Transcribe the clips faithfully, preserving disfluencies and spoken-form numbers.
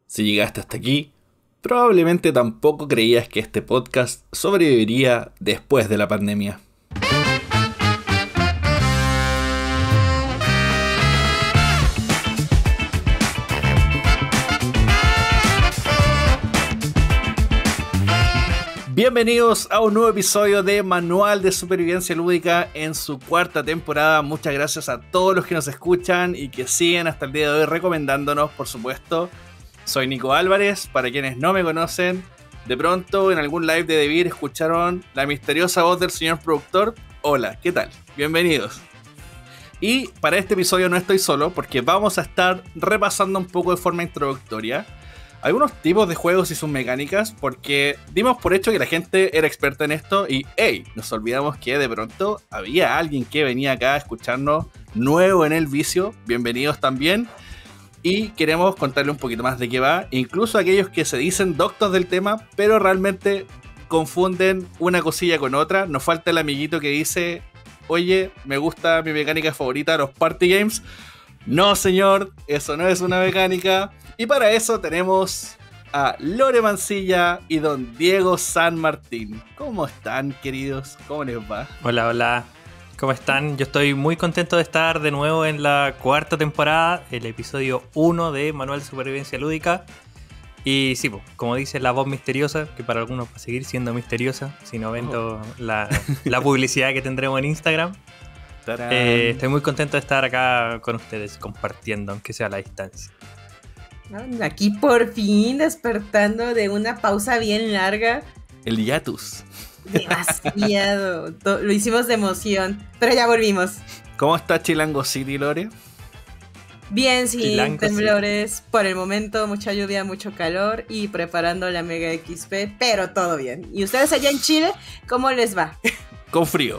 Si llegaste hasta aquí, probablemente tampoco creías que este podcast sobreviviría después de la pandemia. Bienvenidos a un nuevo episodio de Manual de Supervivencia Lúdica en su cuarta temporada. Muchas gracias a todos los que nos escuchan y que siguen hasta el día de hoy recomendándonos, por supuesto. Soy Nico Álvarez, para quienes no me conocen, de pronto en algún live de Devir escucharon la misteriosa voz del señor productor. Hola, ¿qué tal? Bienvenidos. Y para este episodio no estoy solo porque vamos a estar repasando un poco de forma introductoria algunos tipos de juegos y sus mecánicas, porque dimos por hecho que la gente era experta en esto y hey, nos olvidamos que de pronto había alguien que venía acá a escucharnos nuevo en el vicio. Bienvenidos también. Y queremos contarle un poquito más de qué va, incluso aquellos que se dicen doctos del tema, pero realmente confunden una cosilla con otra. Nos falta el amiguito que dice, oye, me gusta mi mecánica favorita, los party games. No, señor, eso no es una mecánica. Y para eso tenemos a Lore Mancilla y don Diego San Martín. ¿Cómo están, queridos? ¿Cómo les va? Hola, hola. ¿Cómo están? Yo estoy muy contento de estar de nuevo en la cuarta temporada, el episodio uno de Manual de Supervivencia Lúdica. Y sí, pues, como dice la voz misteriosa, que para algunos va a seguir siendo misteriosa, si no ven Oh. la, la publicidad que tendremos en Instagram. Eh, estoy muy contento de estar acá con ustedes, compartiendo, aunque sea a la distancia. Aquí por fin despertando de una pausa bien larga. El hiatus. Demasiado. To- Lo hicimos de emoción, pero ya volvimos. ¿Cómo está Chilango City, Lore? Bien, sin Chilango, temblores por el momento, mucha lluvia, mucho calor y preparando la Mega X P, pero todo bien. ¿Y ustedes allá en Chile, cómo les va? Con frío.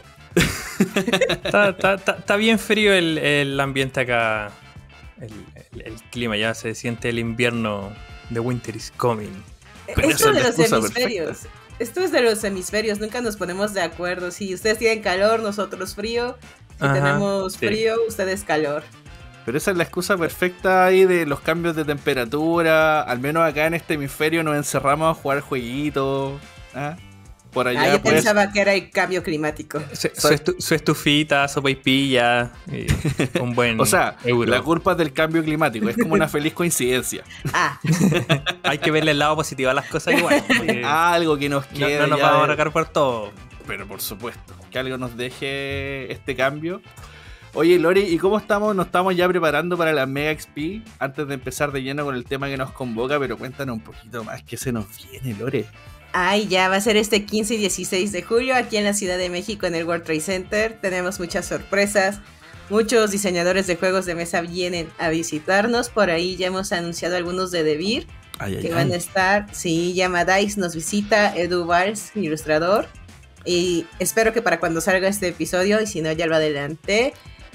Está, está- está- está bien frío el, el ambiente acá, el, el- el clima, ya se siente el invierno, the winter is coming. Pero esa Esto es de la los excusa hemisferios. perfecta. Esto es de los hemisferios, nunca nos ponemos de acuerdo. Si ustedes tienen calor, nosotros frío. Si Ajá, tenemos sí. frío, ustedes calor. Pero esa es la excusa perfecta ahí de los cambios de temperatura. Al menos acá en este hemisferio nos encerramos a jugar jueguitos. ¿Ah? Por allá Ah, yo pues, pensaba que era el cambio climático. Su, su estu- su estufita, sopaipilla, y un buen o sea, euro. la culpa es del cambio climático. Es como una feliz coincidencia. Ah, Hay que verle el lado positivo a las cosas igual. porque Algo que nos no, quede. no nos ya vamos a de- arrancar por todo. Pero por supuesto, que algo nos deje este cambio. Oye, Lori, ¿y cómo estamos? Nos estamos ya preparando para la Mega X P antes de empezar de lleno con el tema que nos convoca, pero cuéntanos un poquito más, ¿qué se nos viene, Lore? ay, ya va a ser este quince y dieciséis de julio aquí en la Ciudad de México en el World Trade Center. Tenemos muchas sorpresas. Muchos diseñadores de juegos de mesa vienen a visitarnos. Por ahí ya hemos anunciado algunos de Devir Ay, ay, que ay. van a estar. Sí, Yamadais nos visita, Edu Valls, ilustrador. Y espero que para cuando salga este episodio, y si no ya lo adelanté,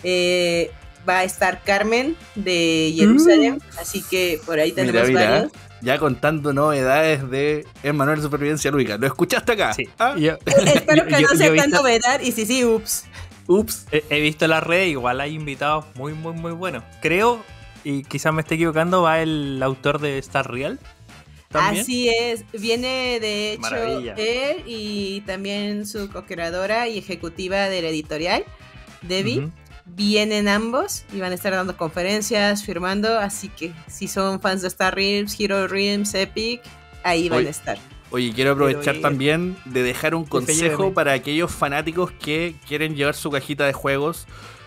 eh, va a estar Carmen de Jerusalén. Así que por ahí Mira, tenemos mira, varios. ya contando novedades de Manual de Supervivencia Lúdica. ¿Lo escuchaste acá? Sí. ¿Ah? Yo, Espero yo- que yo- no yo sea he tan visto- novedad. Y si sí, ups. Ups. he, he visto la red, igual hay invitados muy, muy, muy buenos. Creo, y quizás me esté equivocando, va el autor de Star Real. ¿También? Así es, viene de hecho Maravilla. él y también su co-creadora y ejecutiva de la editorial, Debbie. Ujú. Vienen ambos y van a estar dando conferencias, firmando, así que si son fans de Star Realms, Hero Realms, Epic, ahí van Oye, a estar. Oye, quiero aprovechar Pero, eh, también de dejar un consejo lléveme. para aquellos fanáticos que quieren llevar su cajita de juegos.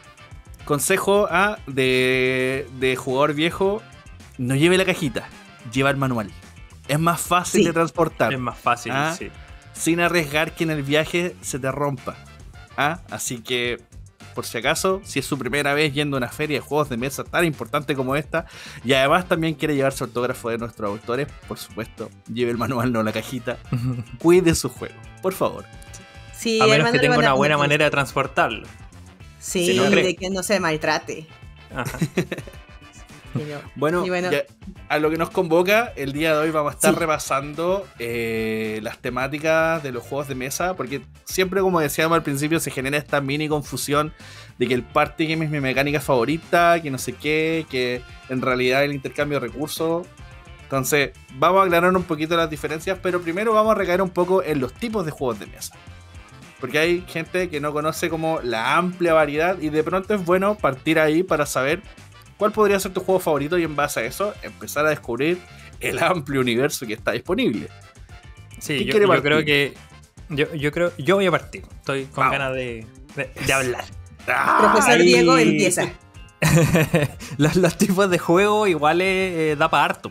Consejo A de, de jugador viejo, no lleve la cajita, lleva el manual. Es más fácil Sí. de transportar. Es más fácil, Ah. sí. Sin arriesgar que en el viaje se te rompa. ¿Ah? Así que, por si acaso, si es su primera vez yendo a una feria de juegos de mesa tan importante como esta, y además también quiere llevar su autógrafo de nuestros autores, por supuesto, lleve el manual, no la cajita. Cuide su juego, por favor. Sí, A el menos que manual tenga van a una buena poner- manera de transportarlo. Sí, si no cree. de que no se maltrate. Ajá. Y no- Bueno, y bueno, ya- a lo que nos convoca, el día de hoy vamos a estar Sí. repasando eh, las temáticas de los juegos de mesa, porque siempre, como decíamos al principio, se genera esta mini confusión de que el party game es mi mecánica favorita, que no sé qué, que en realidad el intercambio de recursos Entonces, vamos a aclarar un poquito las diferencias, pero primero vamos a recaer un poco en los tipos de juegos de mesa. Porque hay gente que no conoce como la amplia variedad y de pronto es bueno partir ahí para saber cuál podría ser tu juego favorito y en base a eso empezar a descubrir el amplio universo que está disponible. Sí, yo, yo creo que yo, yo creo yo voy a partir. Estoy con Vamos. ganas de, de, de hablar. ¡Ah! Profesor ahí- Diego empieza. los, los tipos de juego igual eh, da para harto.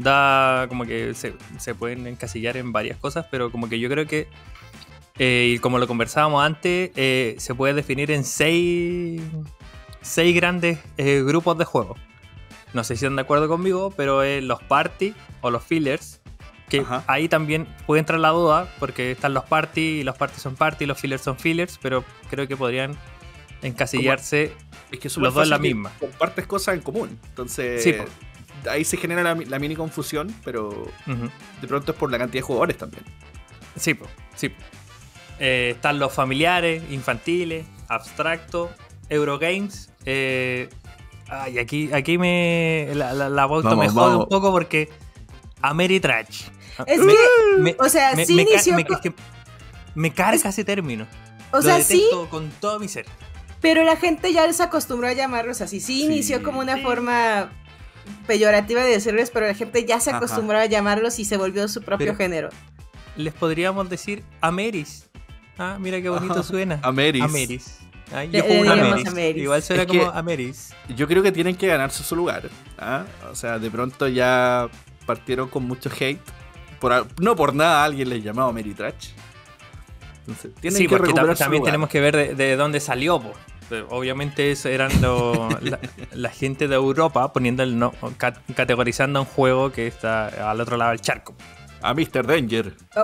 Da como que se, se pueden encasillar en varias cosas, pero como que yo creo que, eh, y como lo conversábamos antes, eh, se puede definir en seis, seis grandes eh, grupos de juegos. No sé si están de acuerdo conmigo, pero eh, los party o los fillers, que Ajá. ahí también puede entrar la duda, porque están los party, y los party son party, los fillers son fillers, pero creo que podrían encasillarse. Es que es Los dos es la fácil que misma. compartes cosas en común. Entonces, Sí, po. ahí se genera la, la mini confusión, pero Ujú. de pronto es por la cantidad de jugadores también. Sí, po, sí. Eh, están los familiares, infantiles, abstractos, Eurogames. Eh, ay, aquí, aquí me. La, la, la pauta Vamos, me jode vamos. un poco porque. Ameritrash. Es Me- que, me- o sea, me, sí me ca- inició me- co- es que me carga ese término. O Lo sea, sí, detesto con todo mi ser. pero la gente ya se acostumbró a llamarlos así. Sí, Sí, inició como una sí. forma peyorativa de decirles, pero la gente ya se Ajá. acostumbró a llamarlos y se volvió su propio Pero- género. Les podríamos decir Ameris. Ah, mira qué bonito Ajá. suena. Ameris. Ameris. Ay, Le- yo juego le un diríamos Ameris. Ameris. Igual suena Es que- como Ameris. Yo creo que tienen que ganarse su lugar. ¿Ah? O sea, de pronto ya partieron con mucho hate. Por, a- no por nada alguien les llamaba Ameritrash. Entonces, tienen Sí, que porque recuperar tam- su también lugar. tenemos que ver de, de dónde salió. Po. Pero obviamente eso eran lo- la, la gente de Europa poniendo el no, ca- categorizando un juego que está al otro lado del charco. A mister Danger. Oh.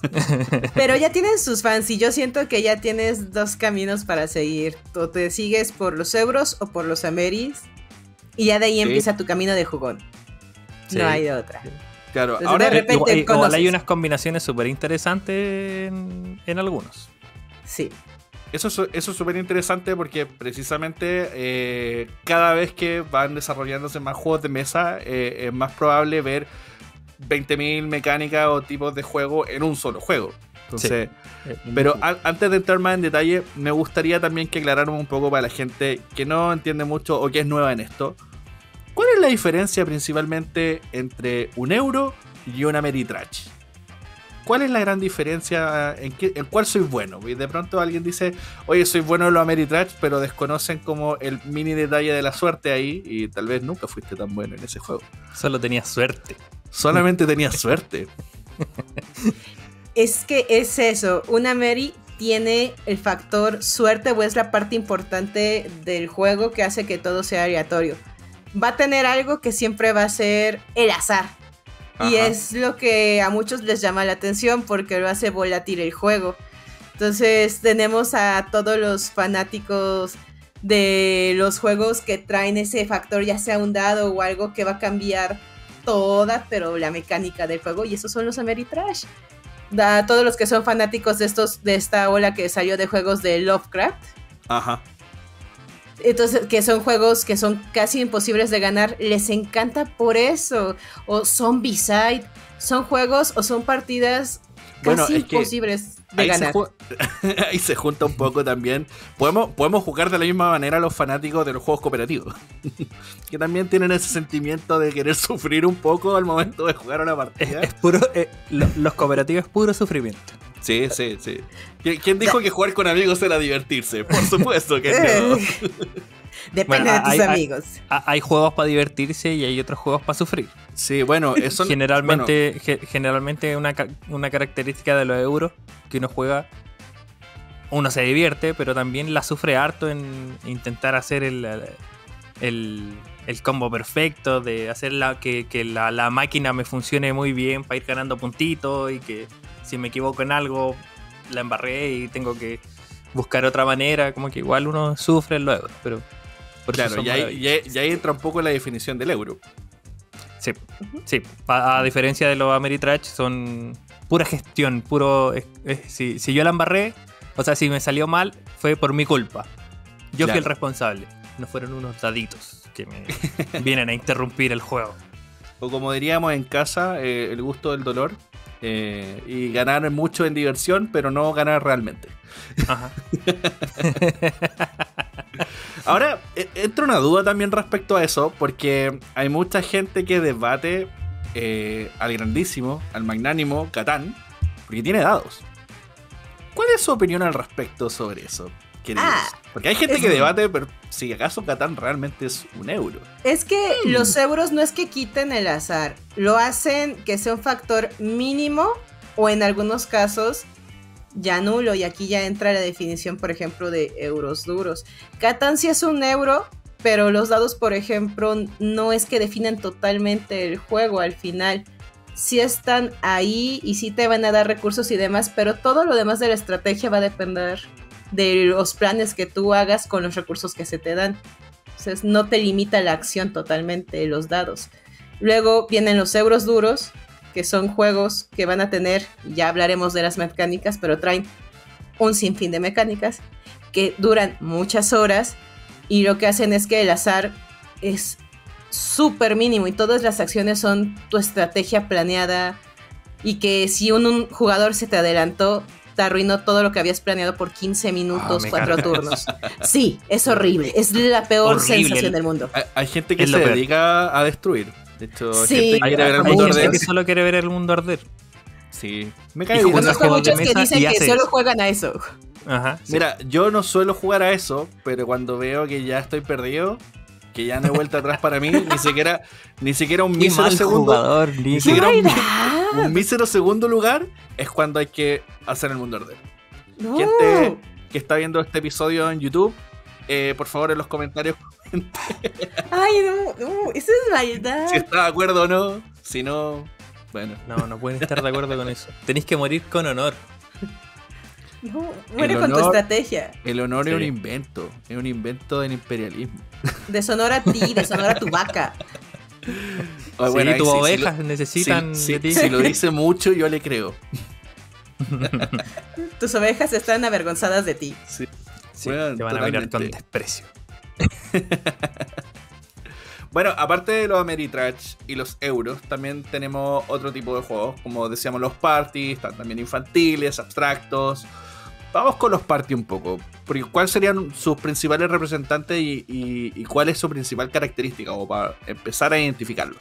Pero ya tienen sus fans y yo siento que ya tienes dos caminos para seguir. O te sigues por los euros o por los Ameris. Y ya de ahí Sí. empieza tu camino de jugón. Sí. No hay de otra. Claro, Entonces, ahora de repente Igual, igual conoces. hay unas combinaciones súper interesantes en, en algunos. Sí. eso, es- eso es súper interesante porque precisamente eh, cada vez que van desarrollándose más juegos de mesa, eh, es más probable ver veinte mil mecánicas o tipos de juego en un solo juego. Entonces, Eh, pero a- antes de entrar más en detalle, me gustaría también que aclaráramos un poco para la gente que no entiende mucho o que es nueva en esto. ¿Cuál es la diferencia principalmente entre un euro y una Ameritrash? ¿Cuál es la gran diferencia? ¿En, qué, en cuál soy bueno? Y de pronto alguien dice, oye, soy bueno en los Ameritrash, pero desconocen como el mini detalle de la suerte ahí y tal vez nunca fuiste tan bueno en ese juego. Solo tenía suerte. Solamente tenías suerte. Es que es eso. Una Mary tiene el factor suerte o es la parte importante del juego que hace que todo sea aleatorio. Va a tener algo que siempre va a ser el azar. Y Ajá. es lo que a muchos les llama la atención porque lo hace volátil el juego. Entonces tenemos a todos los fanáticos de los juegos que traen ese factor, ya sea un dado o algo que va a cambiar toda, pero la mecánica del juego. Y esos son los Ameritrash. A todos los que son fanáticos de estos, de esta ola que salió de juegos de Lovecraft. Ajá. Entonces, que son juegos que son casi imposibles de ganar, les encanta por eso. O Zombicide, son juegos o son partidas Bueno, casi es que imposibles de Ahí se, ganar. ju- ahí se junta un poco también. Podemos, podemos jugar de la misma manera a los fanáticos de los juegos cooperativos. Que también tienen ese sentimiento de querer sufrir un poco al momento de jugar una Es, partida. es puro, eh, lo- los cooperativos es puro sufrimiento. Sí, sí, sí. ¿Qui- ¿Quién dijo que jugar con amigos era divertirse? Por supuesto que no. Depende Bueno, de tus hay- hay- amigos. Ha- Hay juegos para divertirse y hay otros juegos para sufrir. Sí, bueno, eso Generalmente, ge- generalmente una, ca- una característica de los euros que uno juega, uno se divierte, pero también la sufre harto en intentar hacer el, el, el combo perfecto, de hacer la, que, que la, la máquina me funcione muy bien para ir ganando puntitos y que si me equivoco en algo la embarré y tengo que buscar otra manera, como que igual uno sufre en los euros, pero por eso Claro, son y ahí, maravillosos. y ahí- y ahí entra un poco la definición del euro. Sí, sí. A, a diferencia de los Ameritrash, son pura gestión, puro... es- es- si, si yo la embarré, o sea, si me salió mal, fue por mi culpa. Yo Claro. fui el responsable. No fueron unos daditos que me vienen a interrumpir el juego. o como diríamos en casa, eh, el gusto del dolor. Eh, y ganar mucho en diversión, pero no ganar realmente. Ajá. Ahora, entra una duda también respecto a eso, porque hay mucha gente que debate eh, al grandísimo, al magnánimo Catán, porque tiene dados. ¿Cuál es su opinión al respecto sobre eso, queridos? Ah, porque hay gente es... que debate, pero si acaso Catán realmente es un euro. Es que hmm. los euros no es que quiten el azar, lo hacen que sea un factor mínimo o en algunos casos ya nulo, y aquí ya entra la definición, por ejemplo, de euros duros. Catán sí es un euro, pero los dados, por ejemplo, no es que definen totalmente el juego al final. Sí están ahí y sí te van a dar recursos y demás, pero todo lo demás de la estrategia va a depender de los planes que tú hagas con los recursos que se te dan. Entonces no te limita la acción totalmente los dados. Luego vienen los euros duros, que son juegos que van a tener, ya hablaremos de las mecánicas, pero traen un sinfín de mecánicas que duran muchas horas y lo que hacen es que el azar es súper mínimo y todas las acciones son tu estrategia planeada, y que si un, un jugador se te adelantó, te arruinó todo lo que habías planeado por quince minutos, oh, cuatro turnos. Sí, es horrible, es la peor horrible. sensación del mundo. Hay, hay gente que es se dedica a destruir. De hecho, sí, hay, hay, hay gente que solo quiere ver el mundo arder. Sí, me cae bien. Conozco muchos que dicen que solo eso. juegan a eso. Ajá, sí. Mira, yo no suelo jugar a eso, pero cuando veo que ya estoy perdido, que ya no he vuelto atrás para mí, ni siquiera ni siquiera un mísero segundo jugador, ni siquiera un, un mísero segundo lugar es cuando hay que hacer el mundo arder. No. Gente que está viendo este episodio en YouTube, eh, por favor en los comentarios ay, no, no, eso es maldad. Si está de acuerdo o no, si no, bueno. No, no pueden estar de acuerdo con eso. Tenéis que morir con honor. No, muere con tu estrategia. El honor sí. es un invento, es un invento del imperialismo. Deshonora a ti, deshonora a tu vaca. Oh, bueno, sí, tus sí, ovejas si lo, necesitan si, de ti. Si lo dice mucho, yo le creo. Tus ovejas están avergonzadas de ti. Sí. Sí, bueno, te van totalmente. a mirar con desprecio. Bueno, aparte de los Ameritrash y los euros, también tenemos otro tipo de juegos, como decíamos los parties, están también infantiles, abstractos. Vamos con los party un poco, porque ¿cuáles serían sus principales representantes y, y, y cuál es su principal característica, o para empezar a identificarlos?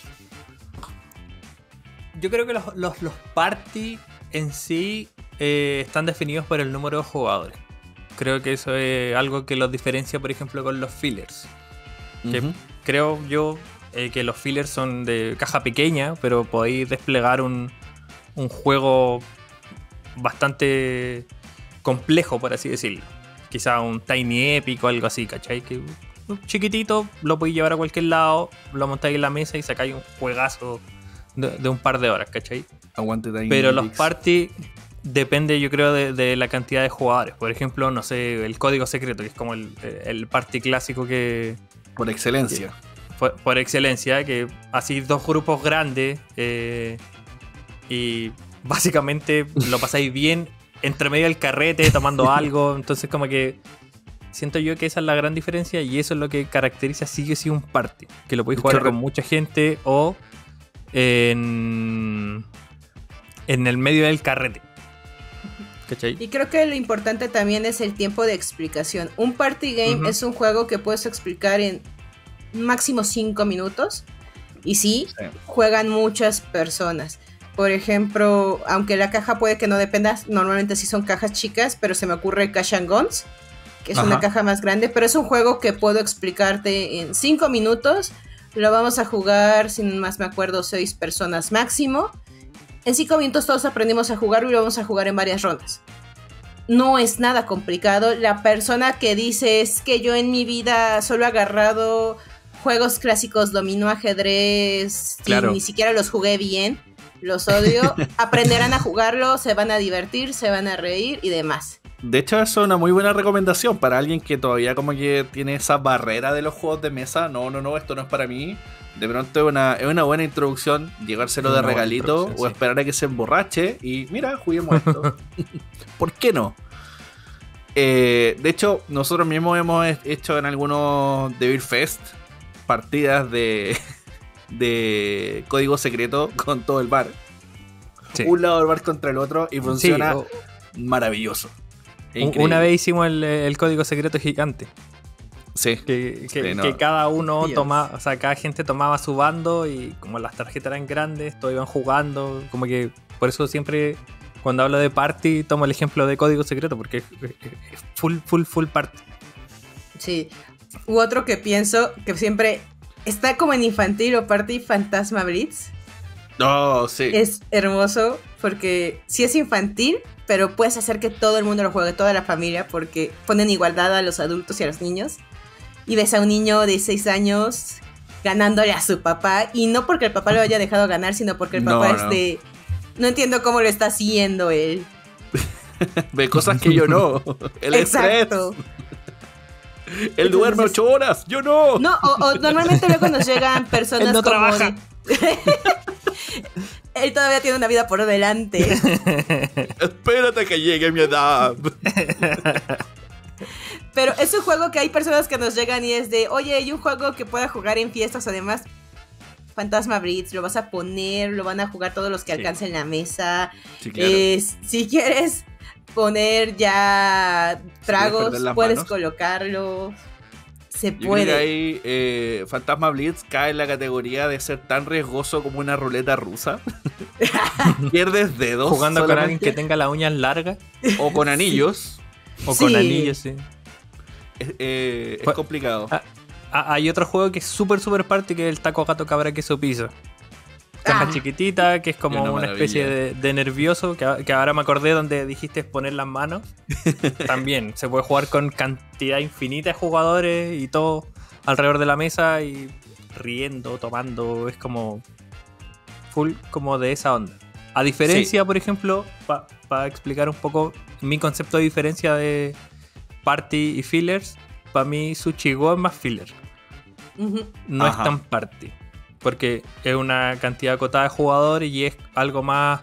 Yo creo que los, los, los party en sí eh, están definidos por el número de jugadores. Creo que eso es algo que los diferencia, por ejemplo, con los fillers. Uh-huh. Que creo yo eh, que los fillers son de caja pequeña, pero podéis desplegar un, un juego bastante complejo, por así decirlo. Quizá un Tiny Epic o algo así, ¿cachai? Que un chiquitito, lo podéis llevar a cualquier lado, lo montáis en la mesa y sacáis un juegazo de, de un par de horas, ¿cachai? Aguante Tiny Pero Epics. los party depende, yo creo, de, de la cantidad de jugadores. Por ejemplo, no sé, el código secreto, que es como el, el party clásico que... Por excelencia. Que, por, por excelencia, que así dos grupos grandes eh, y básicamente lo pasáis bien entre medio del carrete, tomando algo. Entonces como que siento yo que esa es la gran diferencia y eso es lo que caracteriza sí o sí un party. Que lo podéis jugar con mucha gente o en, en el medio del carrete. ¿Cachai? Y creo que lo importante también es el tiempo de explicación. Un party game uh-huh. es un juego que puedes explicar en máximo cinco minutos. Y sí, sí, juegan muchas personas. Por ejemplo, aunque la caja puede que no dependa, normalmente sí son cajas chicas, pero se me ocurre Cash and Guns, que es Ajá. una caja más grande, pero es un juego que puedo explicarte en cinco minutos. Lo vamos a jugar, si más me acuerdo, seis personas máximo. En cinco minutos todos aprendimos a jugarlo y lo vamos a jugar en varias rondas. No es nada complicado. La persona que dice es que yo en mi vida solo he agarrado juegos clásicos, dominó, ajedrez, claro. y ni siquiera los jugué bien, los odio, aprenderán a jugarlo, se van a divertir, se van a reír y demás. De hecho, eso es una muy buena recomendación para alguien que todavía como que tiene esa barrera de los juegos de mesa. No, no, no, esto no es para mí. De pronto es una, es una buena introducción llevárselo de regalito o sí. esperar a que se emborrache y mira, juguemos esto. ¿Por qué no? Eh, de hecho, nosotros mismos hemos hecho en algunos The Beer Fest partidas de, de código secreto con todo el bar. Sí. Un lado del bar contra el otro y funciona Sí, o- maravilloso. Es Un- increíble. Una vez hicimos el, el código secreto gigante. Sí. Que, que- Sí, no. que cada uno Dios. tomaba, o sea, cada gente tomaba su bando y como las tarjetas eran grandes, todos iban jugando. Como que por eso siempre cuando hablo de party tomo el ejemplo de código secreto, porque es, es- es full, full, full party. Sí. U otro que pienso que siempre está como en infantil o party, Fantasma Blitz. No, sí. Es hermoso porque sí es infantil, pero puedes hacer que todo el mundo lo juegue, toda la familia, porque ponen igualdad a los adultos y a los niños. Y ves a un niño de seis años ganándole a su papá, y no porque el papá lo haya dejado ganar, sino porque el No, papá no. es de... No entiendo cómo lo está haciendo él. Ve cosas que yo no. El Exacto. estrés. Él duerme Entonces- ocho horas. Yo no. No, o, o normalmente luego nos llegan personas Él no como trabaja. de- Él todavía tiene una vida por delante. Espérate que llegue mi edad. Pero es un juego que hay personas que nos llegan y es de, oye, hay un juego que pueda jugar en fiestas, además, Fantasma Blitz, lo vas a poner, lo van a jugar todos los que Sí. alcancen la mesa. Sí, claro. Eh, si quieres poner ya tragos, perder las puedes manos. colocarlo. Se Yo puede. creo que ahí eh, Fantasma Blitz cae en la categoría de ser tan riesgoso como una ruleta rusa. Pierdes dedos Jugando con alguien solamente, que tenga las uñas largas o con anillos. o con Sí. anillos, sí. Es, eh, es Pues- complicado. Ah, Ah, hay otro juego que es súper, súper party, que es el taco gato cabra queso pizza. Caja Ah. chiquitita, que es como Es una una, maravilla. especie de, de nervioso, que, a- que ahora me acordé donde dijiste poner las manos. También se puede jugar con cantidad infinita de jugadores y todo alrededor de la mesa y riendo, tomando, es como full como de esa onda. A diferencia, por ejemplo, para explicar un poco mi concepto de diferencia de party y fillers, para mí Sushi Go es más filler. Ujú. No Ajá. es tan party. Porque es una cantidad acotada de jugadores y es algo más.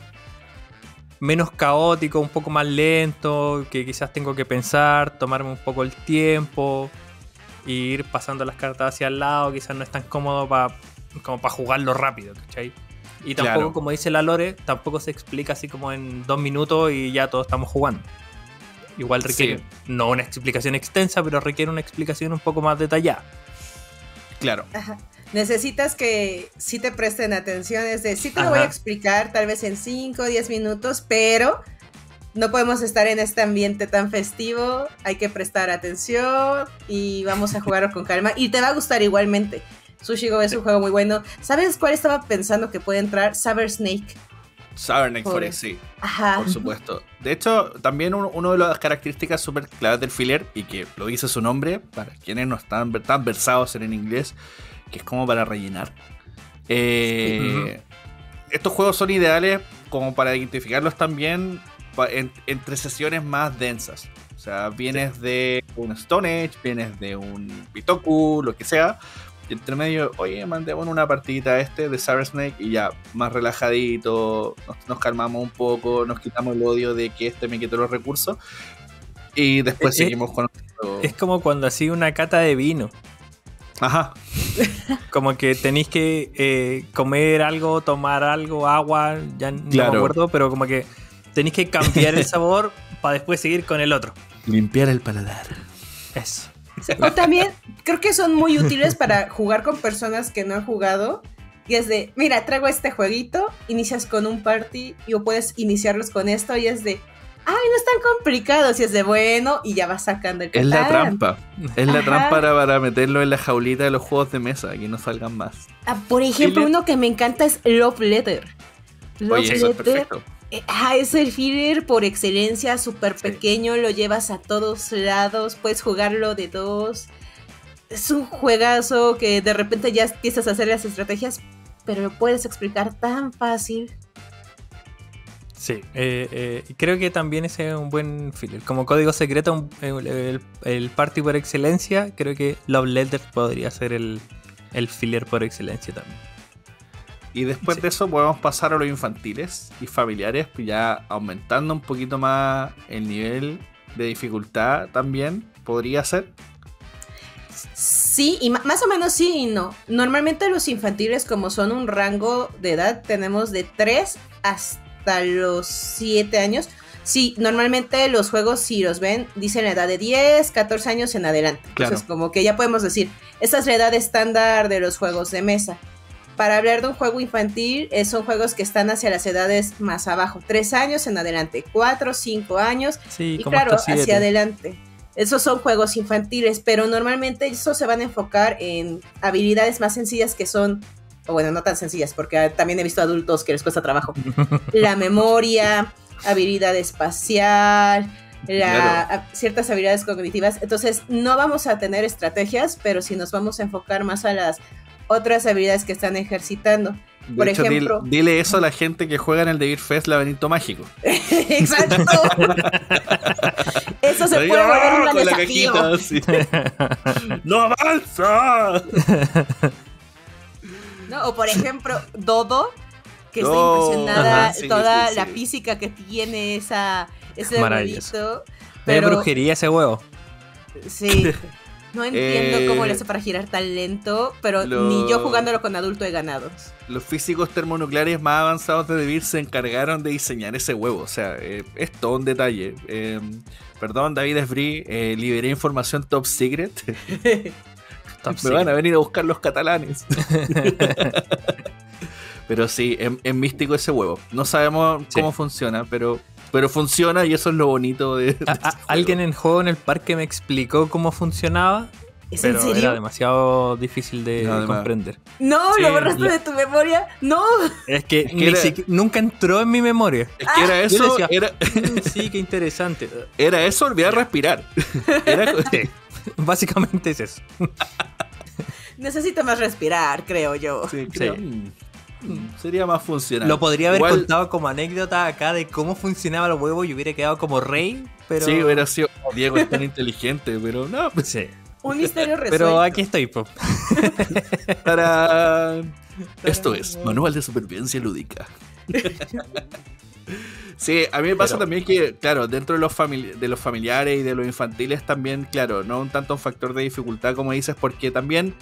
Menos caótico, un poco más lento. Que quizás tengo que pensar, tomarme un poco el tiempo. E ir pasando las cartas hacia el lado. Quizás no es tan cómodo pa- como para jugarlo rápido, ¿cachai? Y tampoco, Claro. como dice la Lore, tampoco se explica así como en dos minutos y ya todos estamos jugando. Igual requiere, Sí. no una explicación extensa, pero requiere una explicación un poco más detallada. Claro. Ajá. Necesitas que sí te presten atención, es de, sí te lo voy a Ajá. explicar tal vez en cinco o diez minutos, pero no podemos estar en este ambiente tan festivo, hay que prestar atención y vamos a jugarlo con calma y te va a gustar igualmente. Sushi Go es un juego muy bueno. ¿Sabes cuál estaba pensando que puede entrar? Saber Snake. Cyberneck Por- Forest, sí, Ajá. por supuesto. De hecho, también un- uno de las características súper claves del filler, y que lo dice su nombre, para quienes no están ver- tan versados en el inglés, que es como para rellenar. Eh, Estos juegos son ideales como para identificarlos también pa- en- entre sesiones más densas. O sea, vienes de un Stone Age, vienes de un Bitoku, lo que sea. Y entre medio, oye, mandemos una partidita a este de Cyber Snake y ya, más relajadito, nos, nos calmamos un poco, nos quitamos el odio de que este me quitó los recursos. Y después Eh, eh, seguimos con nuestro... Es como cuando hacía una cata de vino. Ajá, Como que tenéis que eh, comer algo, tomar algo, agua, ya no Claro. me acuerdo, pero como que tenéis que cambiar el sabor para después seguir con el otro. limpiar el paladar. Eso. O también creo que son muy útiles para jugar con personas que no han jugado. Y es de, mira, traigo este jueguito, inicias con un party y o puedes iniciarlos con esto y es de, ay, no es tan complicado, si es de bueno y ya vas sacando el Es la Catán. trampa. Es la Ajá. trampa para, para meterlo en la jaulita de los juegos de mesa, que no salgan más. Ah, por ejemplo, Filler. uno que me encanta es Love Letter. Love Oye, eso es Letter perfecto. eh, ah, es el filler por excelencia, súper Sí. pequeño, lo llevas a todos lados, puedes jugarlo de dos. Es un juegazo que de repente ya empiezas a hacer las estrategias, pero lo puedes explicar tan fácil. Sí, eh, eh, creo que también ese es un buen filler. Como código secreto, un- el, el- el party por excelencia, creo que Love Letter podría ser el, el filler por excelencia también. Y después Sí. de eso podemos pasar a los infantiles y familiares, pues ya aumentando un poquito más el nivel de dificultad también, podría ser. Sí, y más o menos sí y no. Normalmente los infantiles, como son un rango de edad, tenemos de tres hasta los siete años. Sí, normalmente los juegos, si los ven, dicen la edad de diez, catorce años en adelante. Claro. Entonces, como que ya podemos decir, esta es la edad estándar de los juegos de mesa. Para hablar de un juego infantil, eh, son juegos que están hacia las edades más abajo. tres años en adelante, cuatro, cinco años Sí, y como claro, hasta siete. hacia adelante. Esos son juegos infantiles, pero normalmente esos se van a enfocar en habilidades más sencillas que son, o bueno, no tan sencillas, porque también he visto adultos que les cuesta trabajo. La memoria, habilidad espacial, la, Claro. a- ciertas habilidades cognitivas. Entonces, no vamos a tener estrategias, pero sí nos vamos a enfocar más a las otras habilidades que están ejercitando. De Por hecho, dile- ejemplo. dile eso a la gente que juega en el Devil Fest Laberinto Mágico. Exacto. Eso se Ahí, puede volver ¡ah! un gran Con la desafío. cajita, así. ¡No avanza! ¿No? O por ejemplo, Dodo, que está Oh, impresionada ajá, sí, toda sí, la sí. física que tiene esa, ese Maravilloso. huevito. Es Pero brujería ese huevo. sí, no entiendo Eh, cómo le hace para girar tan lento, pero lo- ni yo jugándolo con adulto he ganado. Los físicos termonucleares más avanzados de Devir se encargaron de diseñar ese huevo. O sea, eh, es todo un detalle. Eh, perdón, David Esbrí, eh, liberé información top secret. Top Me van a secret. venir a buscar los catalanes. Pero sí, es, es místico ese huevo. No sabemos Sí. cómo funciona, pero, pero funciona y eso es lo bonito de, de A- ese a- juego. alguien en el juego en el parque me explicó cómo funcionaba, ¿Es en pero serio? era demasiado difícil de No, además. comprender. No, Sí, lo borraste la- de tu memoria. No. Es que, que ni era- siqui- nunca entró en mi memoria. Es que era Yo eso, decía, era, "Mm, sí, qué interesante. era eso, olvidar respirar. Era, Sí, básicamente es eso. Necesito más respirar, creo yo. sí, creo, mm, mm, sería más funcional. Lo podría haber Igual- contado como anécdota acá de cómo funcionaba el huevo y hubiera quedado como rey, pero... Sí, hubiera sido. "Oh, Diego es tan inteligente, pero no, pues Sí. Un misterio resuelto. Pero aquí estoy, po. para. Esto es Manual de Supervivencia Lúdica. Sí, a mí me pasa Pero- también que, claro, dentro de los, famili- de los familiares y de los infantiles también, claro, no un tanto un factor de dificultad como dices, porque también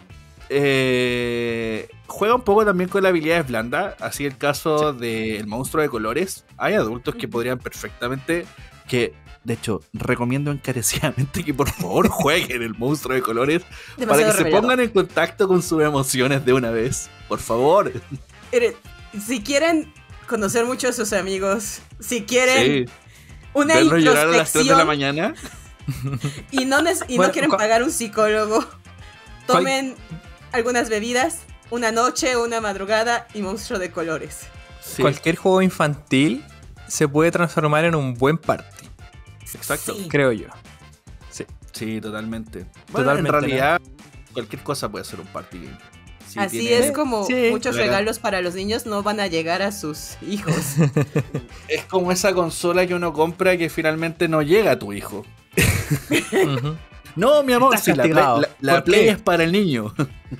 eh, juega un poco también con las habilidades blandas, así el caso del monstruo de colores. Hay adultos que podrían perfectamente, que de hecho recomiendo encarecidamente que por favor jueguen el monstruo de colores para que Demasiado se revelador. pongan en contacto con sus emociones de una vez, por favor. Mire, Si quieren conocer mucho a sus amigos, si quieren Sí. una Verlo llorar a las tres de la introspección mañana. y no, nes- y no Bueno, quieren cu- pagar un psicólogo, tomen algunas bebidas, una noche, una madrugada y monstruo de colores. Sí, Cualquier juego infantil se puede transformar en un buen party, exacto. Sí. creo yo. Sí. Sí, totalmente. Bueno, Totalmente, en realidad, cualquier cosa puede ser un party game. Si Así tiene- es como Sí. muchos ¿Verdad? regalos para los niños no van a llegar a sus hijos. Es como esa consola que uno compra que finalmente no llega a tu hijo. Ujú. No, mi amor, Estás si la Play, castigado. la- la ¿Por Play qué? es para el niño.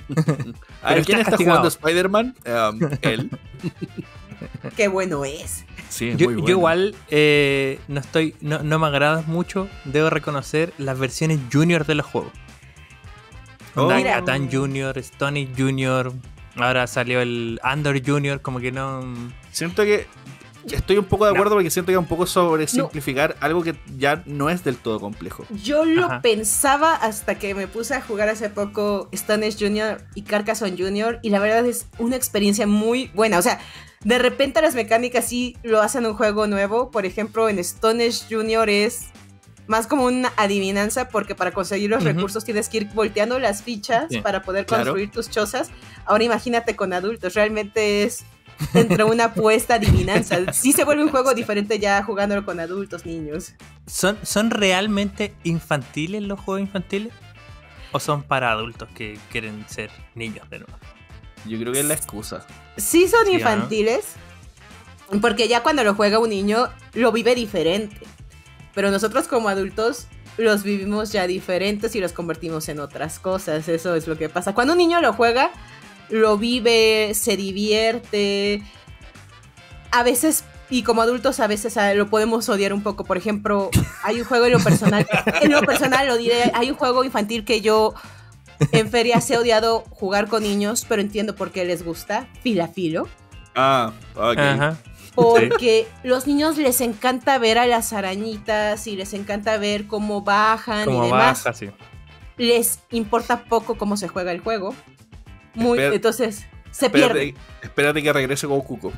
A ver, estás ¿quién está castigado. jugando Spider-Man? Um, él. Qué bueno es. Sí, es Yo, muy yo bueno. igual eh, no estoy, no, no me agrada mucho, debo reconocer las versiones junior de los juegos. Oh. Onda, Mira. Catan Junior, Stony Junior, ahora salió el Andor Junior, como que no... Siento que estoy un poco de No. acuerdo porque siento que es un poco sobre simplificar algo que ya no es del todo complejo. Yo lo Ajá. pensaba hasta que me puse a jugar hace poco Stones Junior y Carcassonne Junior y la verdad es una experiencia muy buena. O sea, de repente las mecánicas sí lo hacen un juego nuevo. Por ejemplo, en Stones Junior es más como una adivinanza porque para conseguir los Ujú. recursos tienes que ir volteando las fichas Sí, para poder claro. construir tus chozas. Ahora imagínate con adultos, realmente es entre una apuesta adivinanza. Sí se vuelve un juego diferente ya jugándolo con adultos, niños. ¿Son, ¿Son realmente infantiles los juegos infantiles? ¿O son para adultos que quieren ser niños de nuevo? Yo creo que es la excusa. Sí son Sí, infantiles, porque ya cuando lo juega un niño lo vive diferente. Pero nosotros como adultos los vivimos ya diferentes y los convertimos en otras cosas. Eso es lo que pasa. Cuando un niño lo juega, lo vive, se divierte. A veces y como adultos a veces a, lo podemos odiar un poco. Por ejemplo, hay un juego en lo personal, en lo personal lo diré, hay un juego infantil que yo en ferias he odiado jugar con niños, pero entiendo por qué les gusta, Filafilo. Ah, ok. Ajá. Porque sí. Los niños les encanta ver a las arañitas y les encanta ver cómo bajan Como y demás. baja, sí. Les importa poco cómo se juega el juego. Muy, Espera, entonces, se espérate, pierde. Espérate que regrese Goku.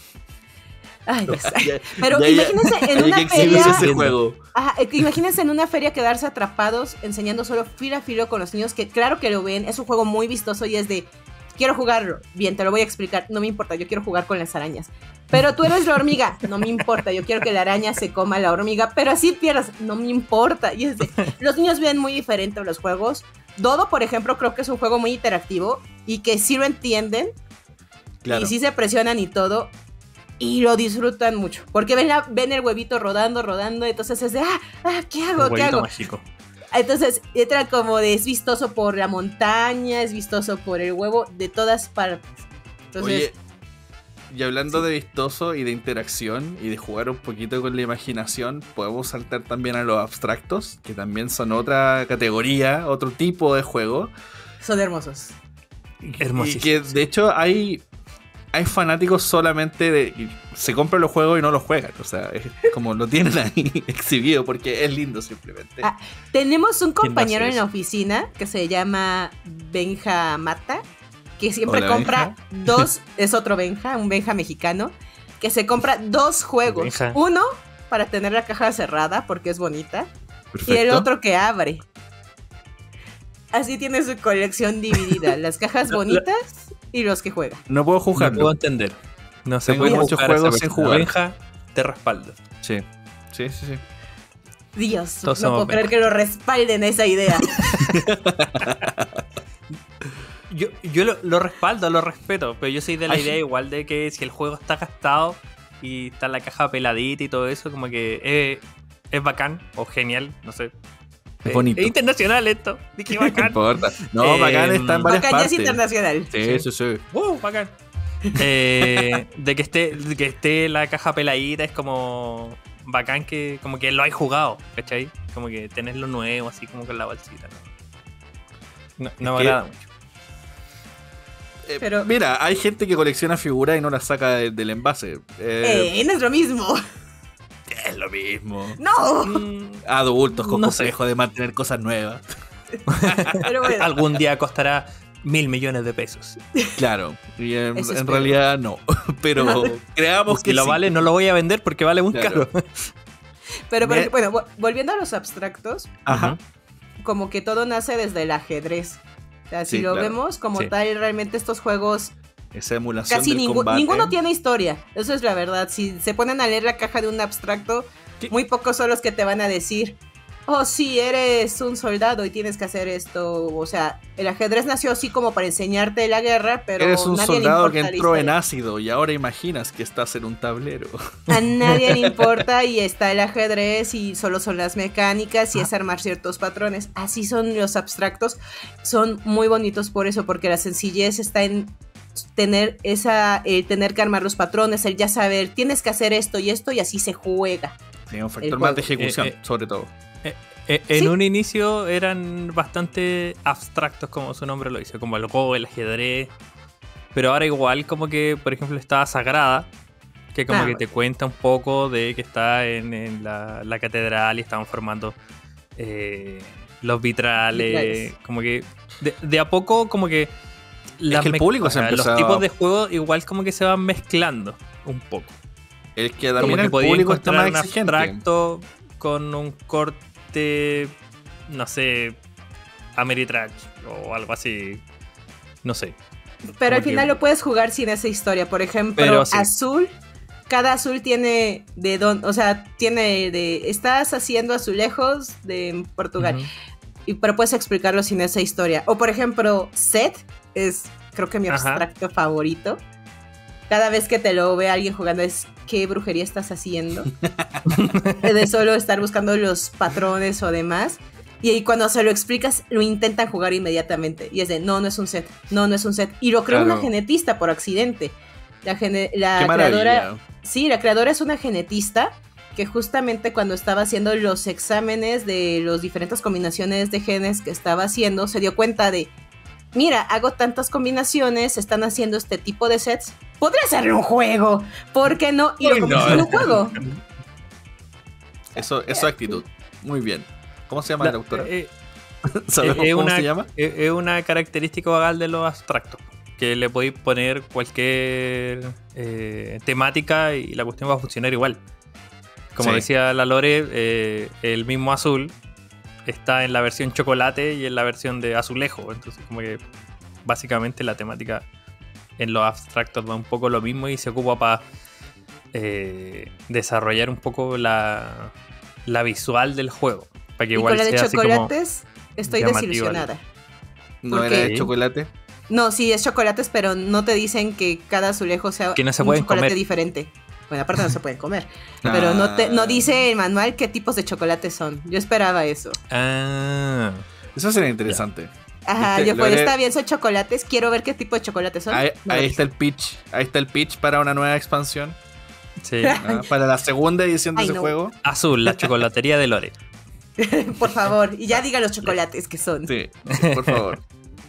Ay, Dios. Ya, Pero ya, imagínense ya, en ya una que feria. ese juego. Ajá, imagínense en una feria quedarse atrapados enseñando solo filo a filo con los niños, que claro que lo ven, es un juego muy vistoso y es de, quiero jugarlo, bien, te lo voy a explicar, no me importa, yo quiero jugar con las arañas. Pero tú eres la hormiga, no me importa, yo quiero que la araña se coma a la hormiga, pero así pierdas, no me importa. Y es de, los niños ven muy diferente los juegos. Dodo, por ejemplo, creo que es un juego muy interactivo y que sí lo entienden, claro. Y sí se presionan y todo. Y lo disfrutan mucho, porque ven, la, ven el huevito rodando, rodando, entonces es de, ah, ah ¿qué hago? ¿Qué hago? Mágico. Entonces entra como de, es vistoso por la montaña, es vistoso por el huevo, de todas partes. Entonces, oye, y hablando sí. de vistoso y de interacción y de jugar un poquito con la imaginación, podemos saltar también a los abstractos, que también son otra categoría, otro tipo de juego. Son hermosos. Hermosísimos. Y que de hecho hay... Hay fanáticos solamente de... Se compran los juegos y no los juegan. O sea, es como lo tienen ahí exhibido porque es lindo simplemente. Ah, tenemos un compañero en la oficina que se llama Benja Mata, que siempre Hola, compra Benja. dos... Es otro Benja, un Benja mexicano, que se compra dos juegos. Benja. Uno para tener la caja cerrada porque es bonita. Perfecto. Y el otro que abre. Así tiene su colección dividida. Las cajas bonitas... y los que juegan. No puedo jugar. No puedo entender. No se puede muchos juegos sin jugar. Benja te respalda. Sí. Sí, sí, sí. Dios, Todos no puedo Benja. creer que lo respalden esa idea. yo yo lo, lo respaldo, lo respeto, pero yo soy de la Ay. idea igual de que si el juego está gastado y está la caja peladita y todo eso, como que es, es bacán o genial, no sé. Es bonito. Es internacional esto. Dije bacán. No importa. No, eh, bacán está en varias bacán partes. Ya es internacional. Sí, sí, sí. Wow, bacán. Eh, de que esté de que esté la caja peladita es como bacán, que como que lo hay jugado, ¿cachai? Como que tenerlo nuevo así como con la bolsita. No, no, no me agrada mucho. Eh, Pero mira, hay gente que colecciona figuras y no las saca de, del envase. Eh, eh, no es lo mismo. Es lo mismo. ¡No! Mm, adultos con no consejo sé. de mantener cosas nuevas. Pero bueno. Algún día costará mil millones de pesos. Claro. Y en, en realidad no. Pero creamos que si lo sí. vale, no lo voy a vender porque vale muy claro. caro. Pero, pero bueno, volviendo a los abstractos. Ajá. Como que todo nace desde el ajedrez. O sea, si sí, lo claro. vemos como sí. tal, realmente estos juegos... Esa emulación casi del ningú- combate. ninguno tiene historia, eso es la verdad. Si se ponen a leer la caja de un abstracto, ¿Qué? muy pocos son los que te van a decir, oh sí, eres un soldado y tienes que hacer esto. O sea, el ajedrez nació así como para enseñarte la guerra, pero eres un nadie soldado le importa que entró en ácido y ahora imaginas que estás en un tablero. A nadie le importa y está el ajedrez y solo son las mecánicas y es armar ciertos patrones. Así son los abstractos, son muy bonitos por eso, porque la sencillez está en tener esa eh, tener que armar los patrones, el ya saber, tienes que hacer esto y esto y así se juega. Sí, un factor más de ejecución, eh, eh, sobre todo. Eh, eh, en ¿Sí? un inicio eran bastante abstractos, como su nombre lo dice, como el Go, el ajedrez. Pero ahora igual como que, por ejemplo, está Sagrada, que como ah, que bueno. te cuenta un poco de que está en, en la, la catedral y estaban formando eh, los vitrales. vitrales. Como que de, de a poco como que es que el público se empezó... Los tipos de juegos igual como que se van mezclando un poco. Es que como también que el podía público está más un exigente. Abstracto con un corte, no sé, Ameritrash o algo así, no sé. Pero al final que... lo puedes jugar sin esa historia. Por ejemplo, sí. Azul, cada azul tiene de don, o sea, tiene de, estás haciendo azulejos de Portugal, uh-huh. y, pero puedes explicarlo sin esa historia. O por ejemplo, Set es, creo que mi abstracto Ajá. favorito. Cada vez que te lo ve alguien jugando es, ¿qué brujería estás haciendo? De solo estar buscando los patrones o demás. Y ahí cuando se lo explicas, lo intentan jugar inmediatamente. Y es de, no, no es un set, no, no es un set. Y lo creó claro. una genetista por accidente. La, gene- la Qué maravilla. creadora, sí, la creadora es una genetista que justamente cuando estaba haciendo los exámenes de las diferentes combinaciones de genes que estaba haciendo, se dio cuenta de, mira, hago tantas combinaciones, están haciendo este tipo de sets, podría hacer un juego, ¿por qué no? Y Uy, lo convirtió en no. un juego. Eso, eso actitud. Muy bien. ¿Cómo se llama la, La- autora? eh, ¿Sabemos es cómo una, se llama? Es es una característica vagal de los abstractos, que le podéis poner cualquier eh, temática y la cuestión va a funcionar igual. Como Sí. decía la Lore, eh, el mismo azul está en la versión chocolate y en la versión de azulejo. Entonces, como que básicamente la temática en los abstractos va un poco lo mismo y se ocupa para eh, desarrollar un poco la, la visual del juego. Para que Y igual con la de sea así como chocolates estoy llamativa. desilusionada. ¿No ¿por era qué? de chocolate? No, sí, es chocolates, pero no te dicen que cada azulejo sea Que no se un pueden chocolate comer. diferente. Bueno, aparte no se pueden comer. Pero no, te, no dice el manual qué tipos de chocolates son. Yo esperaba eso. Ah, Eso sería interesante. Ajá, ¿Viste? yo pues Lore- está bien, son chocolates. Quiero ver qué tipo de chocolates son. Ahí, No, ahí está el pitch. Ahí está el pitch para una nueva expansión. sí. ¿ah? Para la segunda edición de Ay, ese no. juego. Azul, la chocolatería de Lore. por favor. Y ya diga los chocolates que son. Sí, por favor.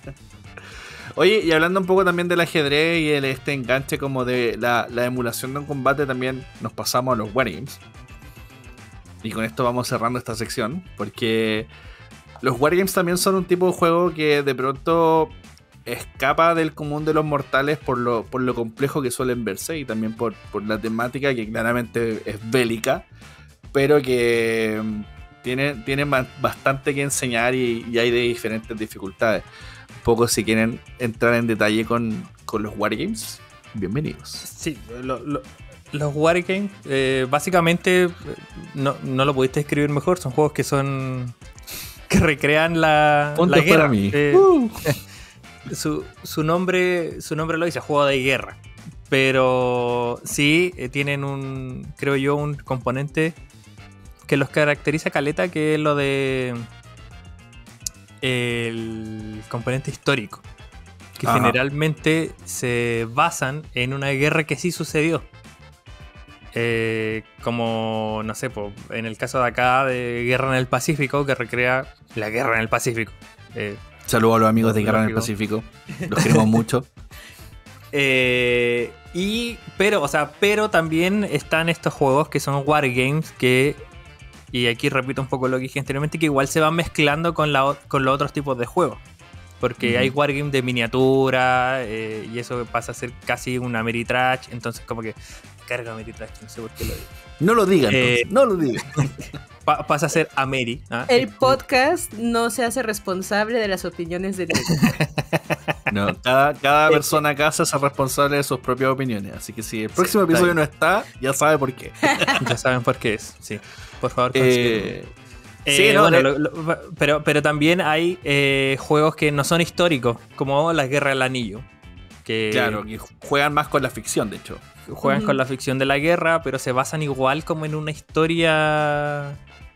Oye, y hablando un poco también del ajedrez y el, este enganche como de la, la emulación de un combate, también nos pasamos a los wargames. Y con esto vamos cerrando esta sección, porque los wargames también son un tipo de juego que de pronto escapa del común de los mortales por lo, por lo complejo que suelen verse y también por, por la temática que claramente es bélica, pero que mm, tiene, tiene ba- bastante que enseñar y, y hay de diferentes dificultades. Un poco si quieren entrar en detalle con, con los wargames, bienvenidos. Sí, lo- lo- los wargames, eh, básicamente, eh, no, no lo pudiste escribir mejor. Son juegos que son. Que recrean la, Puntos la guerra. para mí. Eh, Uh. su, su nombre su nombre lo dice, juego de guerra. Pero sí, eh, tienen un, creo yo, un componente que los caracteriza caleta, que es lo de el componente histórico, que Ajá. generalmente se basan en una guerra que sí sucedió. Eh, como, no sé, po, en el caso de acá de Guerra en el Pacífico, que recrea la guerra en el Pacífico. Eh, Saludos a los amigos de Guerra en el Lógico. Pacífico. Los queremos mucho. Eh, y, pero, o sea, pero también están estos juegos que son wargames que, y aquí repito un poco lo que dije anteriormente, que igual se van mezclando con, la, o- con los otros tipos de juegos. Porque Ujú. hay wargames de miniatura eh, y eso pasa a ser casi una Meritrash. Entonces, como que carga Meritrash, no sé por qué lo digo. No lo digan, Eh, entonces, no lo digan. Pa- pasa a ser Ameri. ¿ah? El podcast no se hace responsable de las opiniones de nadie. No, cada, cada persona acá se hace responsable de sus propias opiniones. Así que si el próximo está episodio bien. no está, ya sabe por qué. Ya saben por qué es. Sí, por favor, Eh, Eh, sí, no, bueno, le- lo- lo- pero, pero también hay eh, juegos que no son históricos, como la Guerra del Anillo, que claro, que juegan más con la ficción, de hecho. juegan Ujú. con la ficción de la guerra, pero se basan igual como en una historia...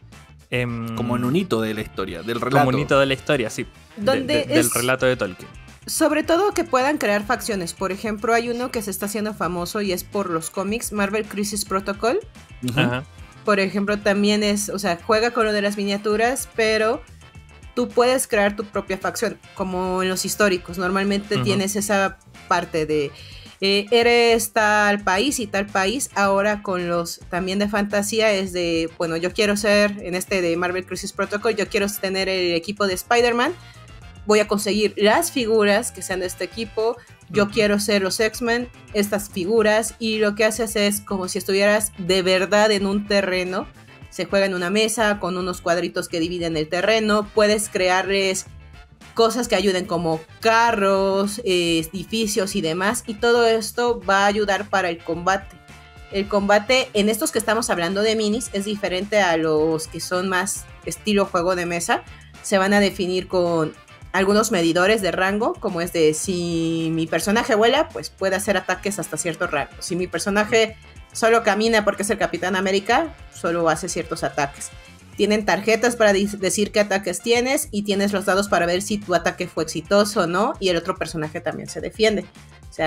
em, Como en un hito de la historia, del relato. como un hito de la historia, sí. de- Donde de- del es- relato de Tolkien. Sobre todo que puedan crear facciones. Por ejemplo, hay uno que se está haciendo famoso y es por los cómics, Marvel Crisis Protocol. Ujú. Ajá. Por ejemplo, también es, o sea, juega con lo de las miniaturas, pero tú puedes crear tu propia facción, como en los históricos. Normalmente Ujú. tienes esa parte de, eh, eres tal país y tal país. Ahora con los también de fantasía es de, bueno, yo quiero ser, en este de Marvel Crisis Protocol, yo quiero tener el equipo de Spider-Man. Voy a conseguir las figuras que sean de este equipo. Yo Ujú. quiero ser los X-Men, estas figuras. Y lo que haces es como si estuvieras de verdad en un terreno. Se juega en una mesa con unos cuadritos que dividen el terreno. Puedes crearles cosas que ayuden como carros, eh, edificios y demás. Y todo esto va a ayudar para el combate. El combate en estos que estamos hablando de minis es diferente a los que son más estilo juego de mesa. Se van a definir con algunos medidores de rango, como es de si mi personaje vuela, pues puede hacer ataques hasta cierto rango. Si mi personaje solo camina porque es el Capitán América, solo hace ciertos ataques. Tienen tarjetas para di- decir qué ataques tienes y tienes los dados para ver si tu ataque fue exitoso o no, y el otro personaje también se defiende. O sea,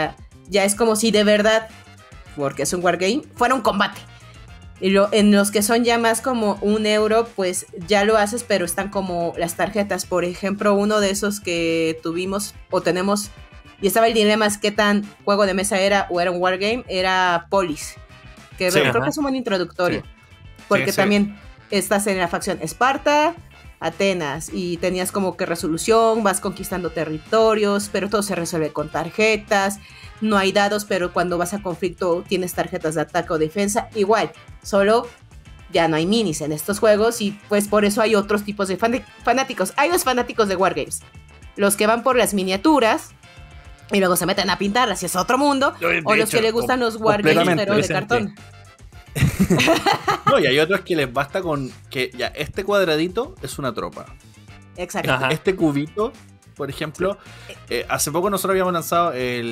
ya es como si de verdad, porque es un wargame, fuera un combate. Y lo, en los que son ya más como un euro, pues ya lo haces, pero están como las tarjetas. Por ejemplo, uno de esos que tuvimos o tenemos, y estaba el dilema es qué tan juego de mesa era o era un wargame, era Polis, que Sí, creo ajá. que es un buen introductorio, Sí. porque Sí, sí. también estás en la facción Esparta, Atenas, y tenías como que resolución, vas conquistando territorios, pero todo se resuelve con tarjetas. No hay dados, pero cuando vas a conflicto tienes tarjetas de ataque o defensa. Igual, solo ya no hay minis en estos juegos y pues por eso hay otros tipos de fan- fanáticos. Hay dos fanáticos de Wargames. Los que van por las miniaturas y luego se meten a pintarlas y es otro mundo. De O los hecho, que le gustan los Wargames, completamente pero de presente. cartón. No, y hay otros que les basta con que ya este cuadradito es una tropa. Exacto. Ajá. Este cubito, por ejemplo, eh, hace poco nosotros habíamos lanzado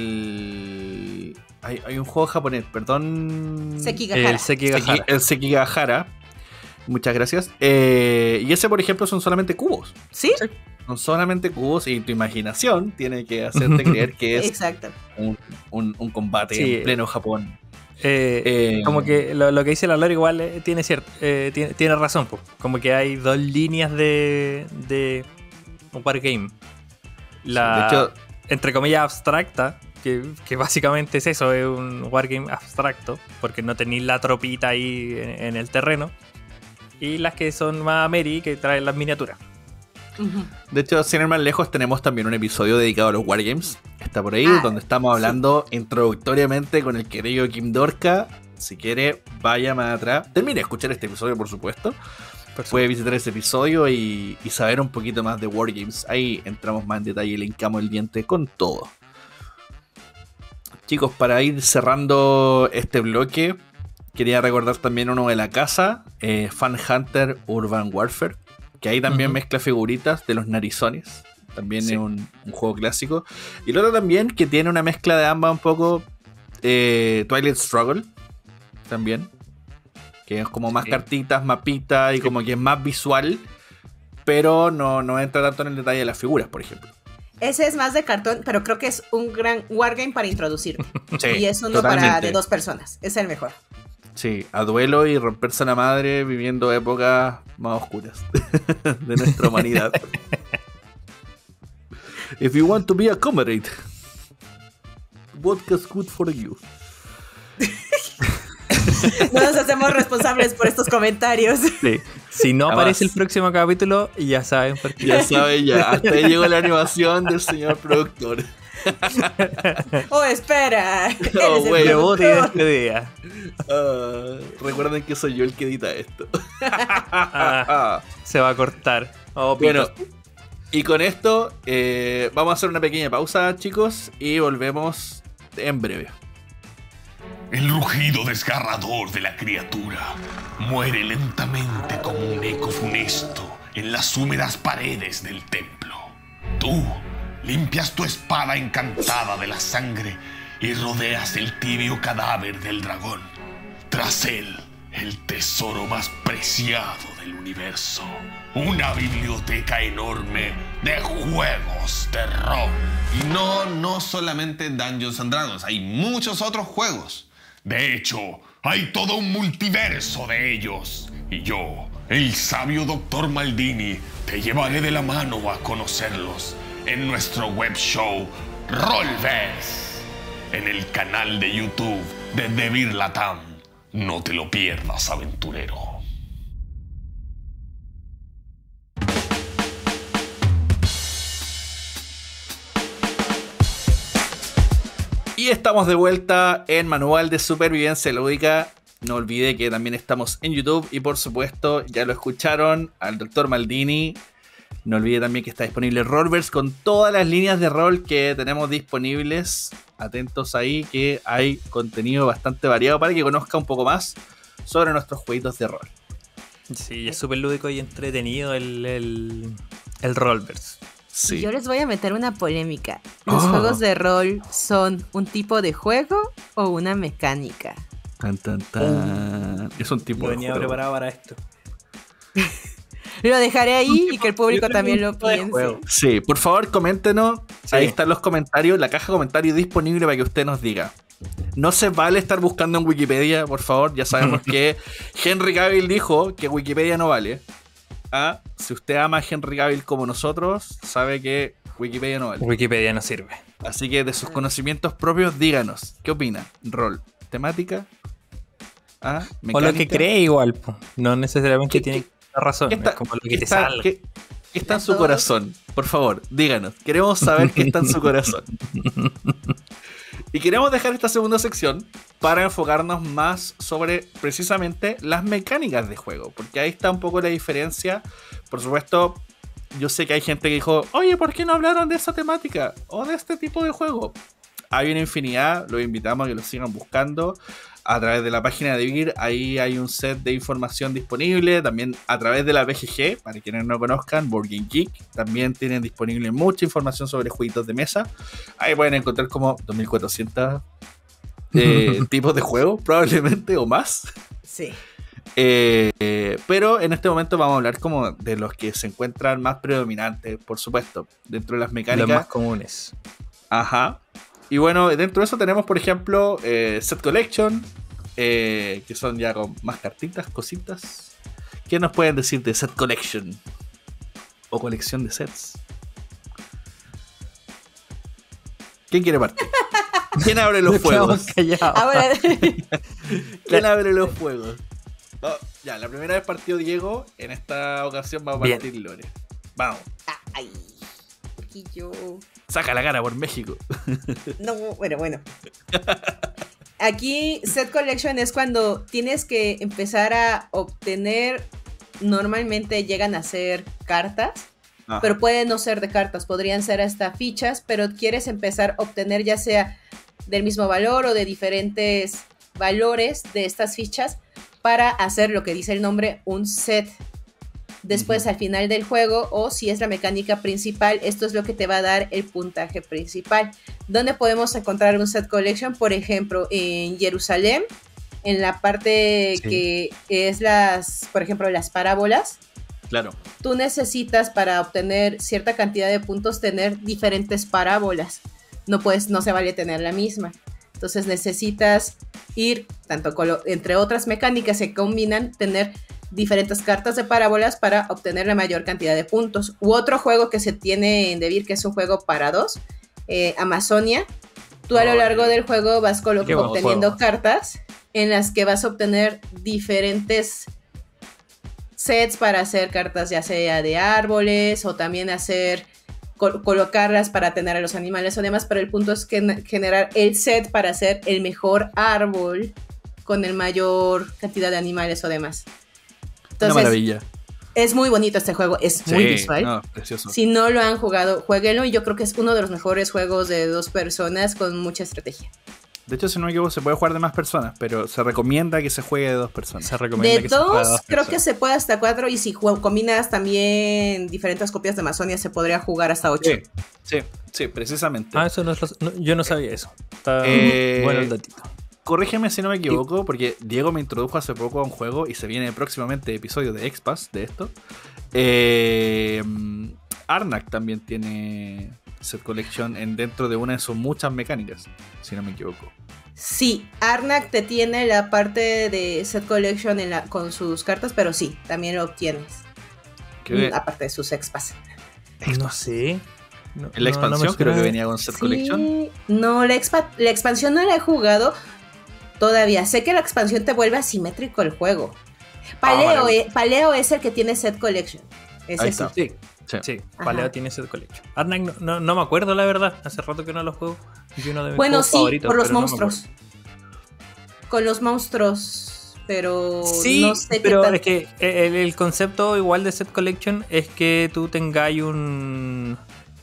el... Hay, hay un juego japonés, perdón... Sekigahara. El Sekigahara. Seki- el Sekigahara. Muchas gracias. Eh, y ese, por ejemplo, son solamente cubos. ¿Sí? Son solamente cubos y tu imaginación tiene que hacerte creer que es Exacto. un, un- un combate Sí. en pleno Japón. Eh, Eh, como que lo, lo que dice la Lore igual eh, tiene cierto, eh, tiene, tiene razón, po. Como que hay dos líneas de, de un wargame. La, de hecho, entre comillas, abstracta, que, que básicamente es eso, es un wargame abstracto, porque no tenéis la tropita ahí en, en el terreno. Y las que son más Mary, que traen las miniaturas. Ujú. de hecho, sin ir más lejos, tenemos también un episodio dedicado a los Wargames. Está por ahí, Ah, donde estamos hablando introductoriamente con el querido Kim Dorka. Si quiere, vaya más atrás. Termine de escuchar este episodio, por supuesto. Por Puede visitar ese episodio y, y saber un poquito más de Wargames. Ahí entramos más en detalle y le hincamos el diente con todo. Chicos, para ir cerrando este bloque, quería recordar también uno de la casa, eh, Fan Hunter Urban Warfare, que ahí también Ujú. mezcla figuritas de los narizones. También Sí. es un, un juego clásico. Y el otro también, que tiene una mezcla de ambas un poco, eh, Twilight Struggle, también. Que es como más Sí. cartitas, mapitas y como que es más visual, pero no, no entra tanto en el detalle de las figuras, por ejemplo. Ese es más de cartón, pero creo que es un gran wargame para introducir. Sí, Y es uno para totalmente. de dos personas. Es el mejor. Sí, a duelo y romperse la madre viviendo épocas más oscuras de nuestra humanidad. If you want to be a comrade, vodka's good for you. No nos hacemos responsables por estos comentarios. Sí, Si no Además- aparece el próximo capítulo, ya saben por qué. ya saben, ya. Hasta ahí llegó la animación del señor productor. Oh, espera. Él Oh, es el güey, Debut y productor. despedida. Ah, recuerden que soy yo el que edita esto. Ah, se va a cortar. Oh, Bueno, pitos. y con esto eh, vamos a hacer una pequeña pausa, chicos, y volvemos en breve. El rugido desgarrador de la criatura muere lentamente como un eco funesto en las húmedas paredes del templo. Tú limpias tu espada encantada de la sangre y rodeas el tibio cadáver del dragón. Tras él, el tesoro más preciado del universo. Una biblioteca enorme de juegos de rol. Y no, no solamente Dungeons and Dragons, hay muchos otros juegos. De hecho, hay todo un multiverso de ellos. Y yo, el sabio doctor Maldini, te llevaré de la mano a conocerlos en nuestro web show Rollverse, en el canal de YouTube de Devir Latam. No te lo pierdas, aventurero. Y estamos de vuelta en Manual de Supervivencia Lúdica. No olvide que también estamos en YouTube y por supuesto ya lo escucharon al doctor Maldini. No olvide también que está disponible Rollverse con todas las líneas de rol que tenemos disponibles. Atentos ahí que hay contenido bastante variado para que conozca un poco más sobre nuestros jueguitos de rol. Sí, es súper lúdico y entretenido el, el, el Rollverse. Sí. Yo les voy a meter una polémica. ¿Los Oh. juegos de rol son un tipo de juego o una mecánica? Tan, tan, tan. Es un tipo No de venía juego. preparado para esto. Lo dejaré ahí y que el público Yo tengo también un lo tipo de piense. juego. Sí, por favor, coméntenos. Sí. Ahí están los comentarios, la caja de comentarios disponible para que usted nos diga. No se vale estar buscando en Wikipedia, por favor. Ya sabemos que Henry Cavill dijo que Wikipedia no vale. Ah, si usted ama a Henry Cavill como nosotros, sabe que Wikipedia no vale. Wikipedia no sirve. Así que de sus conocimientos propios, díganos. ¿Qué opina? ¿Rol? ¿Temática? ¿Ah? O lo que ¿Mecánica? cree igual, po. No necesariamente ¿Qué- tiene qué- la razón. ¿Qué está, es como lo que qué te está- salga. qué- qué está en su Todos. corazón? Por favor, díganos. Queremos saber qué está en su corazón. Y queremos dejar esta segunda sección para enfocarnos más sobre precisamente las mecánicas de juego. Porque ahí está un poco la diferencia. Por supuesto, yo sé que hay gente que dijo, oye, ¿por qué no hablaron de esa temática? O de este tipo de juego. Hay una infinidad, los invitamos a que lo sigan buscando. A través de la página de Vir, ahí hay un set de información disponible. También a través de la B G G, para quienes no conozcan, Board Game Geek, también tienen disponible mucha información sobre jueguitos de mesa. Ahí pueden encontrar como dos mil cuatrocientos eh, tipos de juegos, probablemente, o más. Sí. Eh, eh, pero en este momento vamos a hablar como de los que se encuentran más predominantes, por supuesto, dentro de las Los mecánicas. más comunes. Ajá. Y bueno, dentro de eso tenemos, por ejemplo, eh, Set Collection, eh, que son ya con más cartitas, cositas. ¿Qué nos pueden decir de Set Collection? O colección de sets. ¿Quién quiere partir? ¿Quién abre los fuegos? Ahora, ¿Quién abre los fuegos? Oh, ya, la primera vez partió Diego. En esta ocasión va a Bien. partir Lore. Vamos. ay, porque yo... Saca la cara por México. No, bueno, bueno. Aquí Set Collection es cuando tienes que empezar a obtener, normalmente llegan a ser cartas, Ajá. pero pueden no ser de cartas, podrían ser hasta fichas, pero quieres empezar a obtener ya sea del mismo valor o de diferentes valores de estas fichas para hacer lo que dice el nombre, un set. Después, Ujú. al final del juego, o si es la mecánica principal, esto es lo que te va a dar el puntaje principal. ¿Dónde podemos encontrar un set collection? Por ejemplo, en Jerusalén, en la parte Sí. que es las, por ejemplo, las parábolas. Claro. Tú necesitas para obtener cierta cantidad de puntos tener diferentes parábolas. No puedes, no se vale tener la misma. Entonces necesitas ir, tanto con lo, entre otras mecánicas se combinan, tener diferentes cartas de parábolas para obtener la mayor cantidad de puntos. U otro juego que se tiene en Devir, que es un juego para dos, eh, Amazonia. Tú a lo Oh, largo yeah. del juego vas colo- Qué buen obteniendo juego. cartas en las que vas a obtener diferentes sets para hacer cartas ya sea de árboles o también hacer col- colocarlas para tener a los animales o demás, pero el punto es que generar el set para hacer el mejor árbol con el mayor cantidad de animales o demás. Una Entonces, maravilla. es muy bonito este juego, es muy Sí, visual. no, precioso. Si no lo han jugado, jueguenlo y yo creo que es uno de los mejores juegos de dos personas con mucha estrategia. De hecho, si no me equivoco, se puede jugar de más personas, pero se recomienda que se juegue de dos personas. Se recomienda De que se juegue a dos, dos creo que personas. se puede hasta cuatro y si ju- combinas también diferentes copias de Amazonia se podría jugar hasta ocho. Sí, sí, sí, precisamente. Ah, eso no es lo- no, yo no sabía eso. Está Eh, bueno el datito. Corrígeme si no me equivoco, porque Diego me introdujo hace poco a un juego y se viene próximamente episodio de Expas de esto. Eh, Arnak también tiene Set Collection en dentro de una de sus muchas mecánicas, si no me equivoco. Sí, Arnak te tiene la parte de Set Collection en la, con sus cartas, pero sí, también lo obtienes. Que Mm, aparte de sus expas. No sé. No- en la no- no me expansión creo suena que de- venía con Set Collection. Sí, no, la, expa- la expansión no la he jugado todavía. Sé que la expansión te vuelve asimétrico el juego. Paleo, maravilla. eh, Paleo es el que tiene Set Collection. Ese Ahí sí. está. Sí, Sí. sí. Ajá. Paleo tiene Set Collection. Arnak no, no, no me acuerdo la verdad. Hace rato que no lo juego. Es uno de mis Bueno, juegos sí, favoritos, por los pero no me monstruos. Con los monstruos, pero Sí, no sé pero qué tal. es que el, el concepto igual de Set Collection es que tú tengáis un...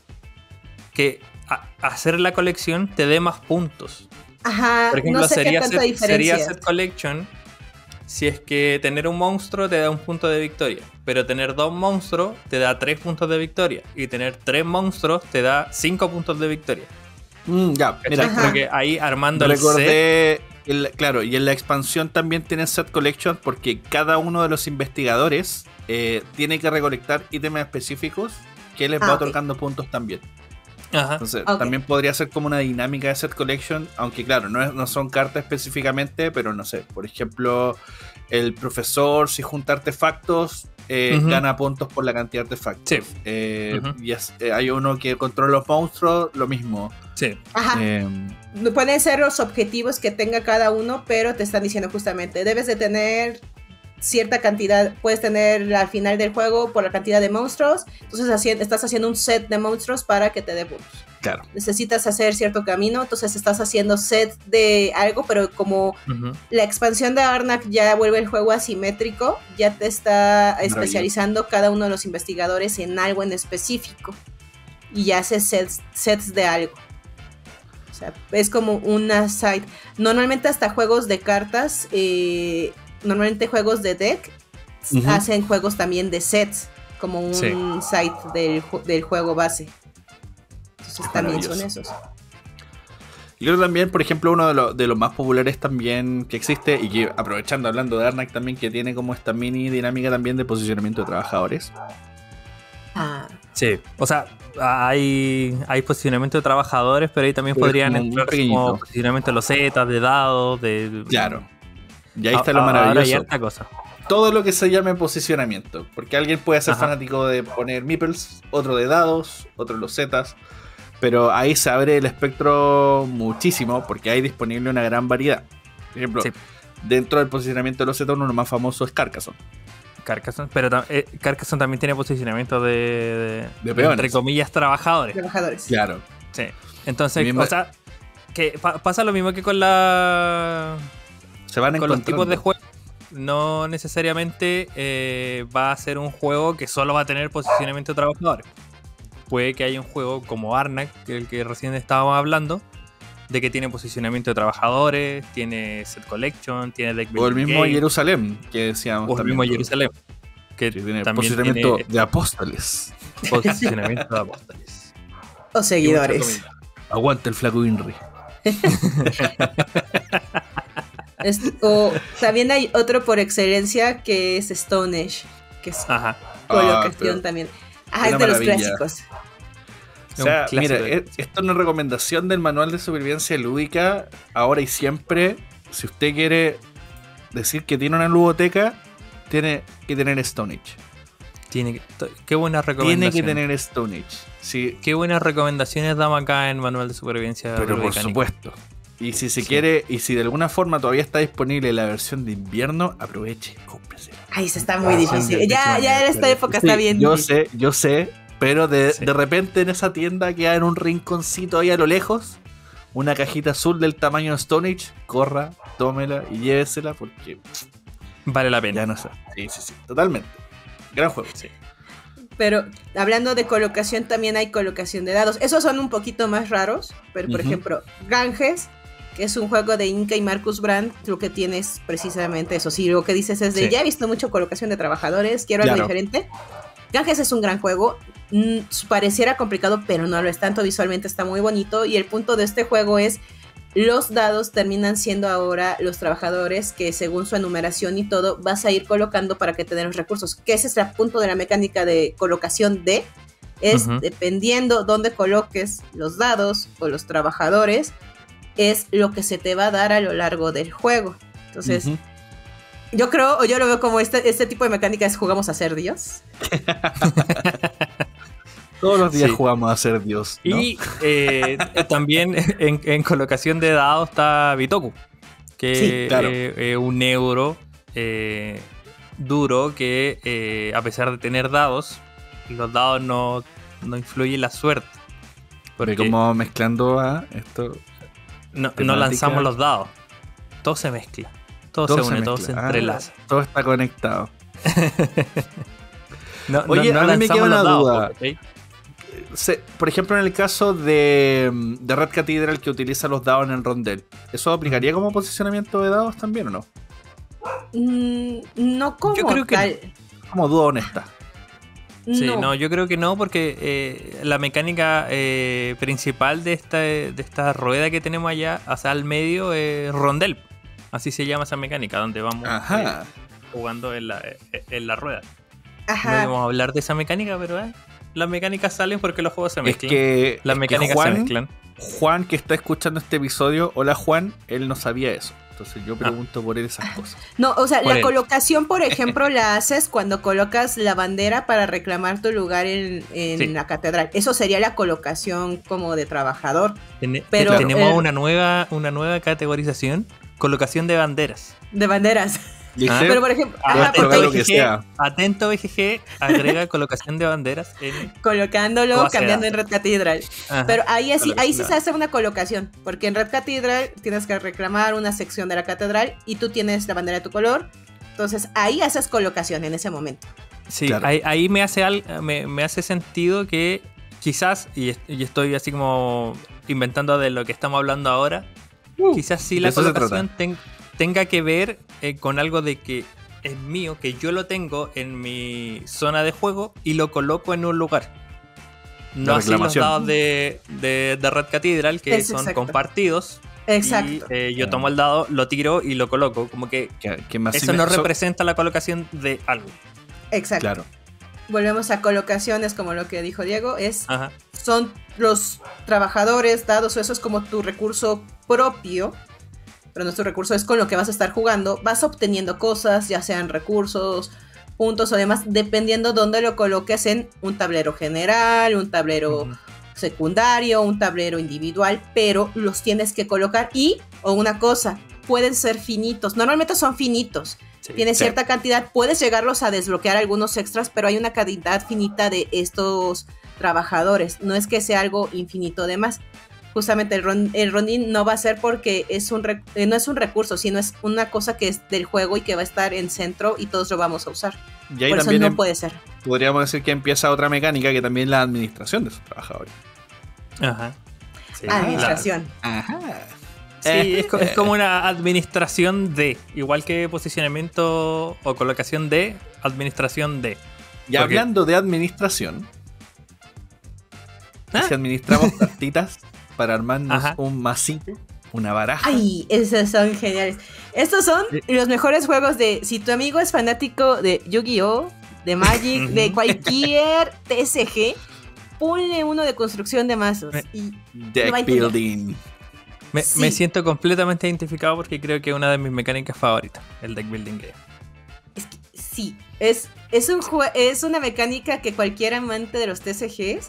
que a- hacer la colección te dé más puntos. Ajá, Por ejemplo, no sé qué sería, tanta set, diferencia. sería Set Collection si es que tener un monstruo te da un punto de victoria, pero tener dos monstruos te da tres puntos de victoria, y tener tres monstruos te da cinco puntos de victoria. Mm, ya, mira, ¿Cachai? Ajá. Porque ahí armando el set... recordé, el- claro, y en la expansión también tienen set collection porque cada uno de los investigadores eh, tiene que recolectar ítems específicos que les Ah, va ok. otorgando puntos también. Ajá. Entonces, Ok. también podría ser como una dinámica de set collection, aunque claro, no, es- no son cartas específicamente, pero no sé, por ejemplo, el profesor, si junta artefactos, eh, Ujú. gana puntos por la cantidad de artefactos. Sí. Eh, Ujú. y es- eh, hay uno que controla los monstruos, lo mismo. Sí. Ajá. Eh, Pueden ser los objetivos que tenga cada uno, pero te están diciendo justamente, debes de tener cierta cantidad, puedes tener al final del juego por la cantidad de monstruos, entonces haci- estás haciendo un set de monstruos para que te dé puntos. claro. Necesitas hacer cierto camino, entonces estás haciendo set de algo, pero como Ujú. la expansión de Arnak ya vuelve el juego asimétrico, ya te está especializando cada uno de los investigadores en algo en específico y ya hace sets, sets de algo. O sea, es como una site. Normalmente hasta juegos de cartas, eh, normalmente juegos de deck, Ujú. hacen juegos también de sets, como un Sí. site del, ju- del juego base. Entonces Es también son maravilloso. esos. Y creo también, por ejemplo, uno de, los- de los más populares también que existe, y que aprovechando hablando de Arnak también, que tiene como esta mini dinámica también de posicionamiento de trabajadores. Ah, Sí. O sea, hay, hay posicionamiento de trabajadores, pero ahí también Pero es podrían como muy entrar pequeñito. como posicionamiento de los zetas, de dados, de... Claro. Y ahí A- está lo a- Ahora hay maravilloso. harta cosa. Todo lo que se llame posicionamiento. Porque alguien puede ser Ajá. fanático de poner meeples, otro de dados, otro de los zetas. Pero ahí se abre el espectro muchísimo porque hay disponible una gran variedad. Por ejemplo, Sí. dentro del posicionamiento de los zetas, uno de los más famosos es Carcassonne. Carcassonne, pero ta- eh, Carcassonne también tiene posicionamiento de, de, De peones. entre comillas, trabajadores. trabajadores. Claro. Sí. Entonces, Mismo- o sea, que pa- pasa lo mismo que con la Se van con los encontrando. tipos de juegos. No necesariamente eh, va a ser un juego que solo va a tener posicionamiento de trabajadores. Puede que haya un juego como Arnak, que el que recién estábamos hablando, de que tiene posicionamiento de trabajadores, tiene set collection, tiene deck O el building mismo game, Jerusalén, que decíamos o el también. mismo Jerusalén, que Que tiene también posicionamiento tiene de apóstoles. posicionamiento de apóstoles. O seguidores. Aguanta el flaco Inri. Es- o también hay otro por excelencia que es Stone Age, que es Ajá. colocación pero también. Ah, una es de los maravilla. clásicos. O sea, Un clásico mira, de- es- esto es una recomendación del manual de supervivencia lúdica. Ahora y siempre, si usted quiere decir que tiene una ludoteca, tiene que tener Stone Age. Tiene que- to- qué buenas Tiene recomendaciones. que tener Stone Age. Sí, Qué buenas recomendaciones damos acá en Manual de Supervivencia. pero por Lúdica, Nico. supuesto. Y si se Sí. quiere, y si de alguna forma todavía está disponible la versión de invierno, aproveche, cómprese. Ay, eso está muy Ah, difícil. son Ya, de- ya en esta época Sí, está bien Yo difícil. sé, yo sé, pero de, Sí. de repente en esa tienda queda en un rinconcito ahí a lo lejos una cajita azul del tamaño de Stone Age. Corra, tómela y llévesela porque Vale la pena. ya no sé. Sí, sí, sí, totalmente. Gran juego. Sí. Pero hablando de colocación, también hay colocación de dados. Esos son un poquito más raros, pero por Ujú. ejemplo, Ganges, que es un juego de Inca y Marcus Brand, lo que tienes precisamente eso. Si lo que dices es de, Sí. ya he visto mucho colocación de trabajadores, quiero algo Claro. diferente. Ganges es un gran juego, mm, pareciera complicado, pero no lo es tanto, visualmente está muy bonito, y el punto de este juego es, los dados terminan siendo ahora los trabajadores que según su enumeración y todo, vas a ir colocando para que te den los recursos, que ese es el punto de la mecánica de colocación de, es Ujú. dependiendo dónde coloques los dados o los trabajadores, es lo que se te va a dar a lo largo del juego. Entonces, Ujú. yo creo, o yo lo veo como este, este tipo de mecánica es jugamos a ser Dios. Todos los días Sí. jugamos a ser Dios. ¿no? Y eh, también en, en colocación de dados está Bitoku, que Sí, claro. es eh, un euro eh, duro que eh, a pesar de tener dados, los dados no, no influyen en la suerte. Porque Porque como mezclando a esto. no, no temática- lanzamos los dados. Todo se mezcla. Todo, todo se une, todo se mezcla. Ah, entrelaza. todo está conectado. No, Oye, a mí me lanzamos queda los una dados, duda. ¿ok? Se- por ejemplo, en el caso de, de Red Cathedral que utiliza los dados en el rondel, ¿eso aplicaría como posicionamiento de dados también o no? Mm, no como Yo creo que tal. Como duda honesta. Sí, no. no. yo creo que no, porque eh, la mecánica eh, principal de esta, de esta rueda que tenemos allá, o sea, al medio, es rondel. Así se llama esa mecánica, donde vamos Ajá. eh, jugando en la, en la rueda. Ajá. No íbamos a hablar de esa mecánica, pero eh, las mecánicas salen porque los juegos se Es mezclan. que, las es que mecánicas Juan, se mezclan. Juan, que está escuchando este episodio, hola Juan, él no sabía eso. Entonces yo pregunto por él esas cosas. No, o sea, Por la él. colocación, por ejemplo, la haces cuando colocas la bandera para reclamar tu lugar en, en Sí. la catedral. Eso sería la colocación como de trabajador. Ten- Pero, tenemos eh, una nueva una nueva categorización, colocación de banderas. De banderas. ¿Viste? Ah. Pero, por ejemplo, Puedes ajá, probar porque lo que sea. Atento B G G, agrega colocación de banderas en... colocándolo, Base de cambiando en datos. Red Cathedral. Ajá. Pero ahí, así, ahí sí Colocación se hace una colocación, porque en Red Cathedral tienes que reclamar una sección de la catedral y tú tienes la bandera de tu color. Entonces ahí haces colocación en ese momento. Sí, Claro. ahí, ahí me hace al- me, me hace sentido que quizás, y, est- y estoy así como inventando de lo que estamos hablando ahora, quizás sí de la eso se colocación ten- tenga que ver eh, con algo de que es mío, que yo lo tengo en mi zona de juego y lo coloco en un lugar. No La así los reclamación. dados de, de, de Red Cathedral, que Es son exacto. compartidos. Exacto. Y eh, yo tomo el dado, lo tiro y lo coloco. Como que Que, que más eso no eso- representa la colocación de algo. Exacto. Claro. Volvemos a colocaciones como lo que dijo Diego. Es, Ajá. son los trabajadores dados, o eso es como tu recurso propio. Pero nuestro recurso es con lo que vas a estar jugando. Vas obteniendo cosas, ya sean recursos, puntos o demás, dependiendo dónde lo coloques en un tablero general, un tablero Ujú. secundario, un tablero individual, pero los tienes que colocar y, o una cosa, pueden ser finitos. Normalmente son finitos. Sí. Tienes Sí. cierta cantidad, puedes llegarlos a desbloquear algunos extras, pero hay una cantidad finita de estos trabajadores. No es que sea algo infinito de más. Justamente el, ron, el Ronin no va a ser porque es un rec- eh, no es un recurso, sino es una cosa que es del juego y que va a estar en centro y todos lo vamos a usar. Y ahí Por eso también no em- puede ser. podríamos decir que empieza otra mecánica que también es la administración de sus trabajadores. Ajá. Sí, Administración. Ajá. la- sí, es, co- es como una administración de, igual que posicionamiento o colocación de, administración de. Y Porque- hablando de administración, ¿Ah? si administramos cartitas para armarnos Ajá. un masito, una baraja. Ay, esos son geniales. Estos son los mejores juegos de... Si tu amigo es fanático de Yu-Gi-Oh!, de Magic, de Ujú. cualquier T S G, ponle uno de construcción de mazos. Me- Y Deck lo va a entender. building. Me, Sí. me siento completamente identificado porque creo que es una de mis mecánicas favoritas, el deck building game. es que sí, es, es, un jue- es una mecánica que cualquier amante de los T C Gs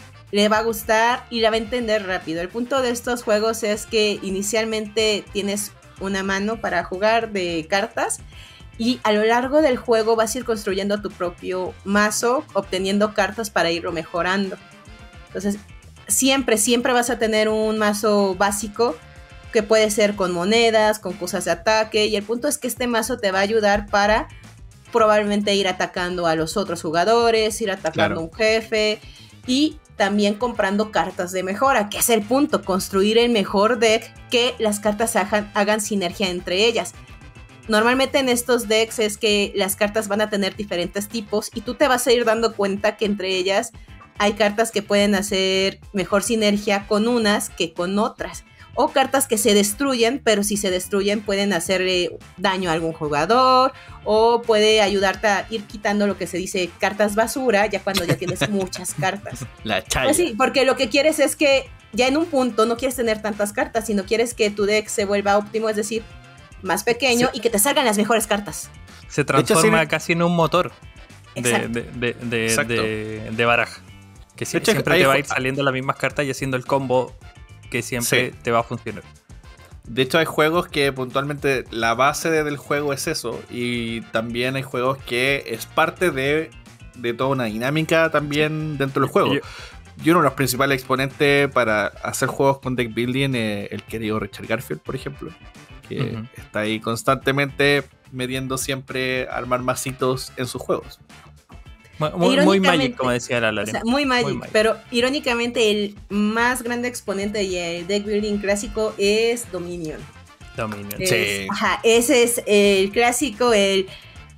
le va a gustar y la va a entender rápido. El punto de estos juegos es que inicialmente tienes una mano para jugar de cartas y a lo largo del juego vas a ir construyendo tu propio mazo, obteniendo cartas para irlo mejorando. Entonces, siempre, siempre vas a tener un mazo básico que puede ser con monedas, con cosas de ataque, y el punto es que este mazo te va a ayudar para probablemente ir atacando a los otros jugadores, ir atacando Claro. a un jefe y también comprando cartas de mejora, que es el punto, construir el mejor deck, que las cartas hagan, hagan sinergia entre ellas. Normalmente en estos decks es que las cartas van a tener diferentes tipos y tú te vas a ir dando cuenta que entre ellas hay cartas que pueden hacer mejor sinergia con unas que con otras. O cartas que se destruyen, pero si se destruyen pueden hacerle daño a algún jugador. O puede ayudarte a ir quitando lo que se dice cartas basura, ya cuando ya tienes muchas cartas. La chaya. Pues sí, porque lo que quieres es que ya en un punto no quieres tener tantas cartas, sino quieres que tu deck se vuelva óptimo, es decir, más pequeño Sí. y que te salgan las mejores cartas. Se hecho, transforma sí- casi en un motor de, Exacto. de, de, de, Exacto. de- de baraja. Que si- De hecho, siempre hay te va a ju- ir saliendo las mismas cartas y haciendo el combo que siempre Sí. te va a funcionar. De hecho, hay juegos que puntualmente la base de- del juego es eso. Y también hay juegos que es parte de, de toda una dinámica también dentro del juego. Yo- Y uno de los principales exponentes para hacer juegos con deck building es el querido Richard Garfield, por ejemplo. Que Ujú. está ahí constantemente metiendo siempre armar masitos en sus juegos. Muy, muy- muy Irónicamente, Magic, como decía la O Lore. sea, muy Magic, Muy Magic. pero irónicamente el más grande exponente y el deck building clásico es Dominion. Dominion. Es- Sí. Ajá, ese es el clásico, el...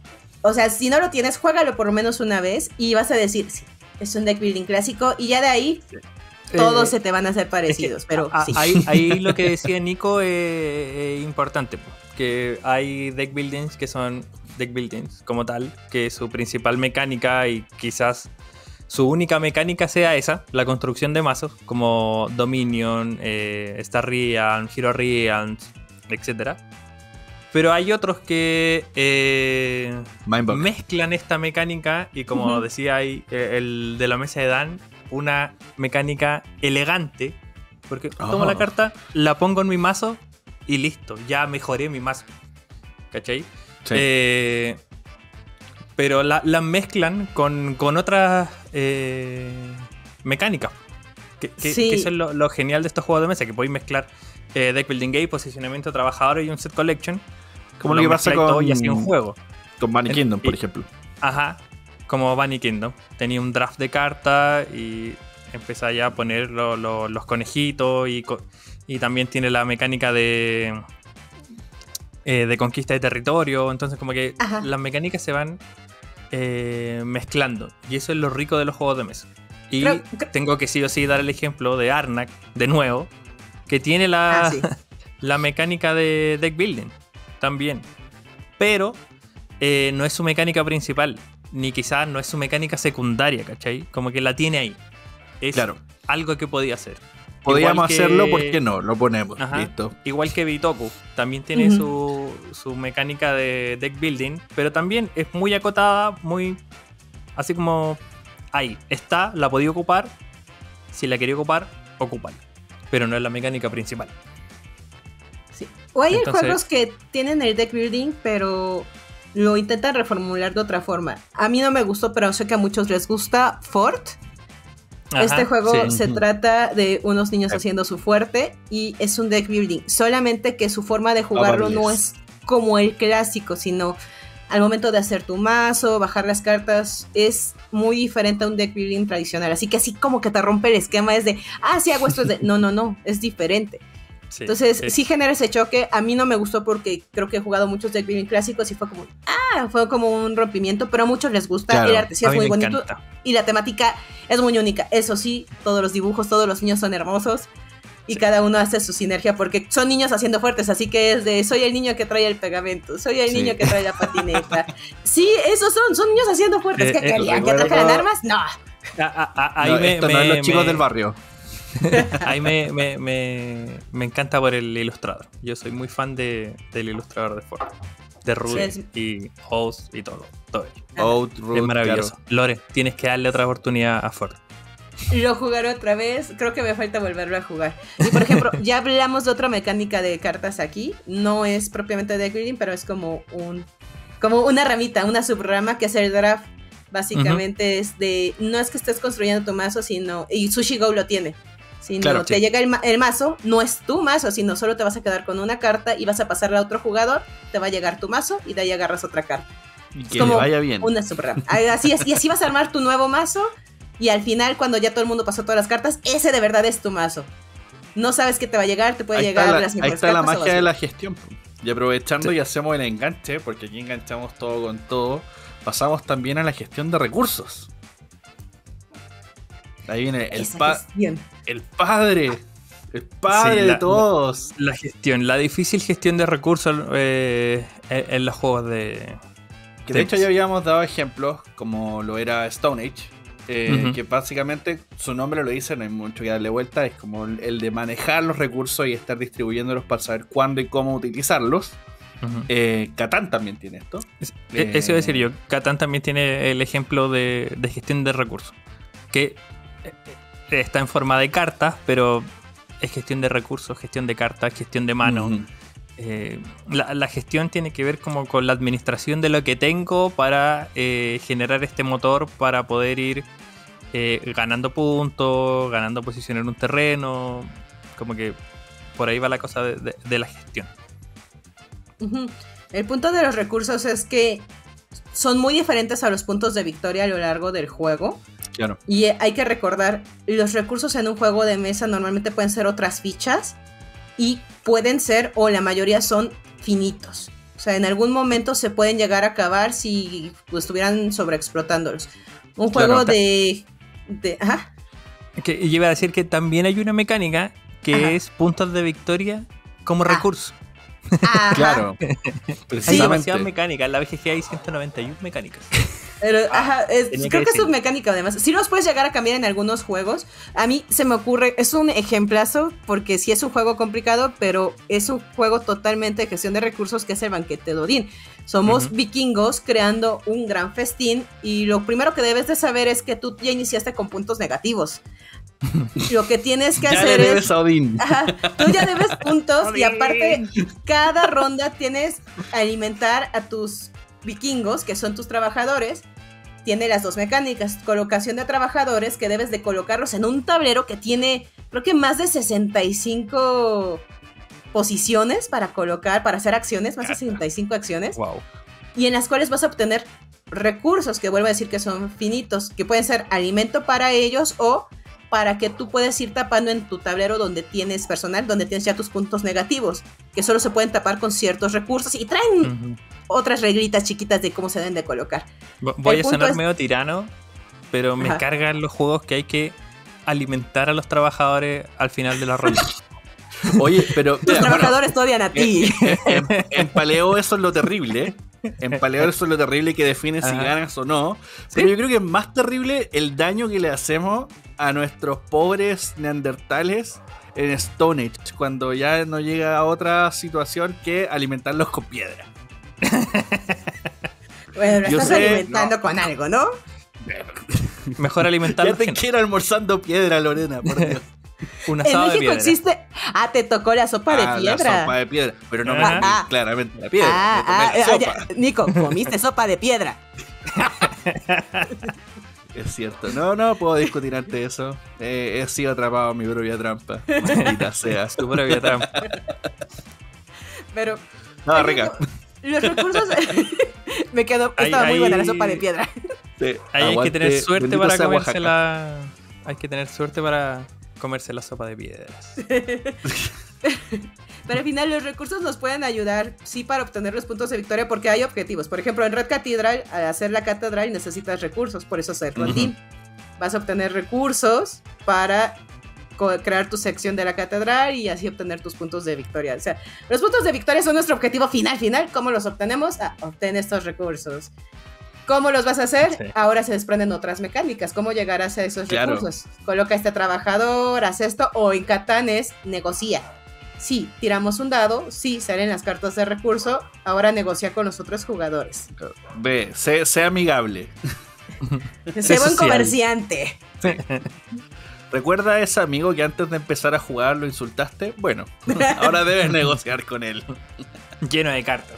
O sea, si no lo tienes, juégalo por lo menos una vez y vas a decir, sí, es un deck building clásico y ya de ahí todos Eh, se te van a hacer es que parecidos, pero a- sí. ahí, ahí lo que decía Nico es, es importante, po, que hay deck buildings que son deck buildings como tal, que su principal mecánica y quizás su única mecánica sea esa, la construcción de mazos, como Dominion, eh, Star Realm, Hero Realms, etcétera. Pero hay otros que eh, mezclan esta mecánica y, como uh-huh. decía ahí eh, el de la mesa de Dan, una mecánica elegante, porque oh. tomo la carta, la pongo en mi mazo y listo, ya mejoré mi mazo, ¿cachai? Sí. Eh, pero la, la mezclan con, con otras eh, mecánicas, que, que, sí. que eso es lo, lo genial de estos juegos de mesa, que podéis mezclar eh, deck building game, posicionamiento de trabajadores y un set collection, como lo, lo que pasa con y así un juego. Con Bunny Kingdom, por y, ejemplo. Ajá, como Bunny Kingdom. Tenía un draft de cartas y empezaba ya a poner lo, lo, los conejitos y, y también tiene la mecánica de eh, de conquista de territorio. Entonces como que Ajá. las mecánicas se van eh, mezclando y eso es lo rico de los juegos de mesa. Y Pero, tengo que sí o sí dar el ejemplo de Arnak, de nuevo, que tiene la, ah, sí. la mecánica de deck building también, pero eh, no es su mecánica principal, ni quizás no es su mecánica secundaria, ¿cachai? Como que la tiene ahí. Es claro. algo que podía hacer. Podríamos que... hacerlo, ¿por qué no? Lo ponemos, Ajá. listo. Igual que Bitoku, también tiene uh-huh. su, su mecánica de deck building, pero también es muy acotada, muy así como ahí, está, la podía ocupar, si la quería ocupar, ocúpala, pero no es la mecánica principal. Sí. O hay Entonces, juegos que tienen el deck building, pero lo intentan reformular de otra forma. A mí no me gustó, pero sé que a muchos les gusta Fort. Ajá, este juego sí. se trata de unos niños sí. haciendo su fuerte y es un deck building, solamente que su forma de jugarlo oh, no es como el clásico, sino al momento de hacer tu mazo, bajar las cartas, es muy diferente a un deck building tradicional, así que así como que te rompe el esquema, es de, ah, sí hago esto, es de, no, no, no, es diferente. Sí, Entonces sí. sí genera ese choque. A mí no me gustó porque creo que he jugado muchos deck building clásicos y fue como, ah, fue como un rompimiento, pero a muchos les gusta, claro, el arte sí es muy bonito encanta. Y la temática es muy única. Eso sí, todos los dibujos, todos los niños son hermosos y sí. cada uno hace su sinergia porque son niños haciendo fuertes, así que es de, soy el niño que trae el pegamento, soy el sí. niño que trae la patineta. Sí, esos son, son niños haciendo fuertes. Eh, ¿Qué querían? ¿Que trajeran armas? No. A, a, a, ahí no, me, esto me, no es los chicos me... del barrio. Ahí me, me, me, me encanta por el ilustrador. Yo soy muy fan de, del ilustrador de Ford, de Rude sí, y Host y todo, todo Out, Rude, es maravilloso, claro. Lore, tienes que darle otra oportunidad a Ford. Lo jugaré otra vez, creo que me falta volverlo a jugar. Y por ejemplo, ya hablamos de otra mecánica de cartas aquí. No es propiamente deck building, pero es como un como una ramita, una subrama que es el draft. Básicamente uh-huh. es de, no es que estés construyendo tu mazo, sino, y Sushi Go lo tiene, sino claro, te sí. llega el, ma- el mazo, no es tu mazo, sino solo te vas a quedar con una carta y vas a pasarla a otro jugador, te va a llegar tu mazo y de ahí agarras otra carta. Y que le vaya bien. Una subrama. Así es, y así vas a armar tu nuevo mazo y al final, cuando ya todo el mundo pasó todas las cartas, ese de verdad es tu mazo. No sabes qué te va a llegar, te puede ahí llegar la, las mejores Ahí está cartas la magia de la gestión. Y aprovechando sí. y hacemos el enganche, porque aquí enganchamos todo con todo, pasamos también a la gestión de recursos. Ahí viene el, pa- el padre, el padre sí, la, de todos. La, la gestión, la difícil gestión de recursos eh, en, en los juegos de... Que de hecho ya habíamos dado ejemplos, como lo era Stone Age, eh, uh-huh. que básicamente su nombre lo dice, no hay mucho que darle vuelta, es como el de manejar los recursos y estar distribuyéndolos para saber cuándo y cómo utilizarlos. Uh-huh. eh, Catán también tiene esto. Es, eh, eso iba a decir yo, Catán también tiene el ejemplo de, de gestión de recursos, que está en forma de cartas, pero es gestión de recursos, gestión de cartas, gestión de mano. Uh-huh. Eh, la, la gestión tiene que ver como con la administración de lo que tengo para eh, generar este motor para poder ir eh, ganando puntos, ganando posición en un terreno. Como que por ahí va la cosa de, de, de la gestión. Uh-huh. El punto de los recursos es que son muy diferentes a los puntos de victoria a lo largo del juego. Claro. Y hay que recordar, los recursos en un juego de mesa normalmente pueden ser otras fichas y pueden ser, o la mayoría son finitos. O sea, en algún momento se pueden llegar a acabar si pues, estuvieran sobreexplotándolos. Un juego claro, de... de ajá. Que iba a decir que también hay una mecánica que ajá. es puntos de victoria como ah. recurso. Ajá. Claro. Hay Precisamente. demasiadas mecánicas. En la B G G hay ciento noventa y uno mecánicas. Pero, ajá, es- tenía que creo que es decirlo. un mecánico además. Sí los puedes llegar a cambiar en algunos juegos. A mí se me ocurre, es un ejemplazo, porque sí es un juego complicado, pero es un juego totalmente de gestión de recursos que es el Banquete de Odín. Somos Ujú. vikingos creando un gran festín y lo primero que debes de saber es que tú ya iniciaste con puntos negativos. Lo que tienes que Ya le hacer es... debes a Odín. Ajá, tú ya debes puntos y Odín. aparte cada ronda tienes que alimentar a tus vikingos, que son tus trabajadores. Tiene las dos mecánicas, colocación de trabajadores, que debes de colocarlos en un tablero que tiene, creo que más de sesenta y cinco posiciones para colocar, para hacer acciones, más de sesenta y cinco acciones, Wow. y en las cuales vas a obtener recursos, que vuelvo a decir que son finitos, que pueden ser alimento para ellos o para que tú puedes ir tapando en tu tablero donde tienes personal, donde tienes ya tus puntos negativos, que solo se pueden tapar con ciertos recursos y traen Ujú. otras reglitas chiquitas de cómo se deben de colocar. Vo- Voy El a punto sonar es- medio tirano, pero me Ajá. cargan los juegos que hay que alimentar a los trabajadores al final de la ronda. Oye, pero Tus mira, bueno, trabajadores te odian a ti. en, en Paleo eso es lo terrible. En Paleo eso es lo terrible que define si Ajá. ganas o no. Pero yo creo que es más terrible el daño que le hacemos a nuestros pobres neandertales en Stone Age, cuando ya no llega a otra situación que alimentarlos con piedra. Bueno, lo Yo estás sé, alimentando no. con algo, ¿no? Mejor alimentarlos Ya te que quiero almorzando piedra, Lorena, por Dios. un En asado de México piedra. existe... Ah, te tocó la sopa Ah, de la piedra. sopa de piedra. Pero no me Ajá. comí Ah. claramente la piedra. Ah, me tomé ah, la ah, sopa. ya. Nico, comiste sopa de piedra. Es cierto. No, no puedo discutir ante eso. Eh, he sido atrapado en mi propia trampa. Maldita sea. Tu propia trampa. Pero... No, rica. Los recursos... Me quedó... Ahí- Estaba muy buena la ahí- sopa de piedra. Sí, Ahí hay que aguante, tener suerte bendito para sea comerse Oaxaca. la. Hay que tener suerte para comerse la sopa de piedras. Pero al final los recursos nos pueden ayudar, sí, para obtener los puntos de victoria, porque hay objetivos. Por ejemplo, en Red Cathedral, al hacer la catedral necesitas recursos, por eso es Rondín. Vas a obtener recursos para co- crear tu sección de la catedral y así obtener tus puntos de victoria. O sea, los puntos de victoria son nuestro objetivo final, final. ¿Cómo los obtenemos? Ah, obtén estos recursos. ¿Cómo los vas a hacer? Sí. Ahora se desprenden otras mecánicas. ¿Cómo llegar hacia esos Claro. recursos? Coloca a este trabajador, haz esto, o en Catán es negocia. Sí, tiramos un dado, sí, salen las cartas de recurso, ahora negocia con los otros jugadores. Ve, sé, sé amigable. Sé buen social. comerciante. ¿Recuerda a ese amigo que antes de empezar a jugar lo insultaste? Bueno, ahora debes negociar con él. Lleno de cartas.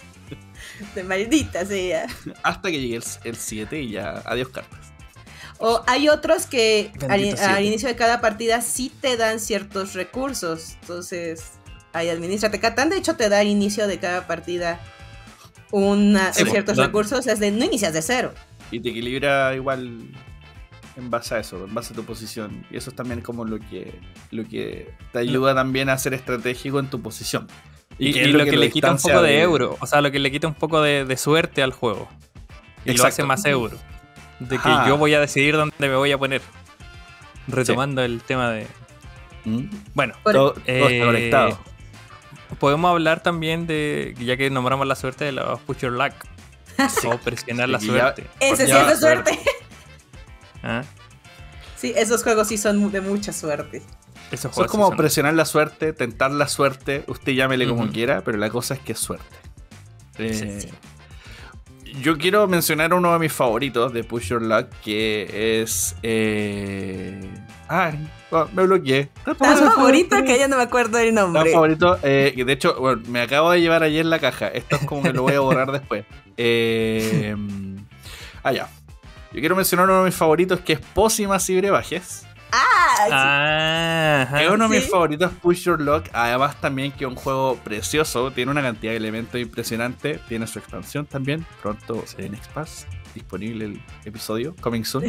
De maldita sea. Hasta que llegue el siete y ya, adiós cartas. O hay otros que al, Bendito siete. al inicio de cada partida sí te dan ciertos recursos. Entonces, ahí administrate. Catán, de hecho, te da al inicio de cada partida una, Sí, ciertos ¿no? recursos. Es de, no inicias de cero. Y te equilibra igual en base a eso, en base a tu posición. Y eso es también como lo que, lo que te ayuda también a ser estratégico en tu posición. Y, que y es lo que, la le quita un distancia poco de, euro. O sea, lo que le quita un poco de, de suerte al juego. Y lo hace Exacto. más euro. De que Ajá. yo voy a decidir dónde me voy a poner. Retomando el tema de. ¿Mm? Bueno, Por- Todo, todo eh, está conectado. podemos hablar también de. Ya que nombramos la suerte de los push your luck. O presionar la Sí, ya- suerte. Ese sí Ya, es de a ver. suerte. ¿Ah? Sí, esos juegos sí son de mucha suerte. Esos Eso es juegos como sí son- presionar la suerte, tentar la suerte, usted llámele como Ujú. quiera, pero la cosa es que es suerte. Eh, Sí, sí. Yo quiero mencionar uno de mis favoritos de Push Your Luck, que es... Eh... Ay, oh, me bloqueé. Tan favorito que ya no me acuerdo del Tan nombre. favorito, eh, que de hecho, bueno, me acabo de llevar ayer la caja. Esto es como que lo voy a borrar después. Eh... Ah, ya. Yo quiero mencionar uno de mis favoritos, que es Pócimas y Brebajes. Ah, Ah, ajá. Es uno de mis sí. favoritos, Push Your Luck. Además, también que es un juego precioso. Tiene una cantidad de elementos impresionante. Tiene su expansión también. Pronto Sí. en X-Pass. Disponible el episodio. Coming soon.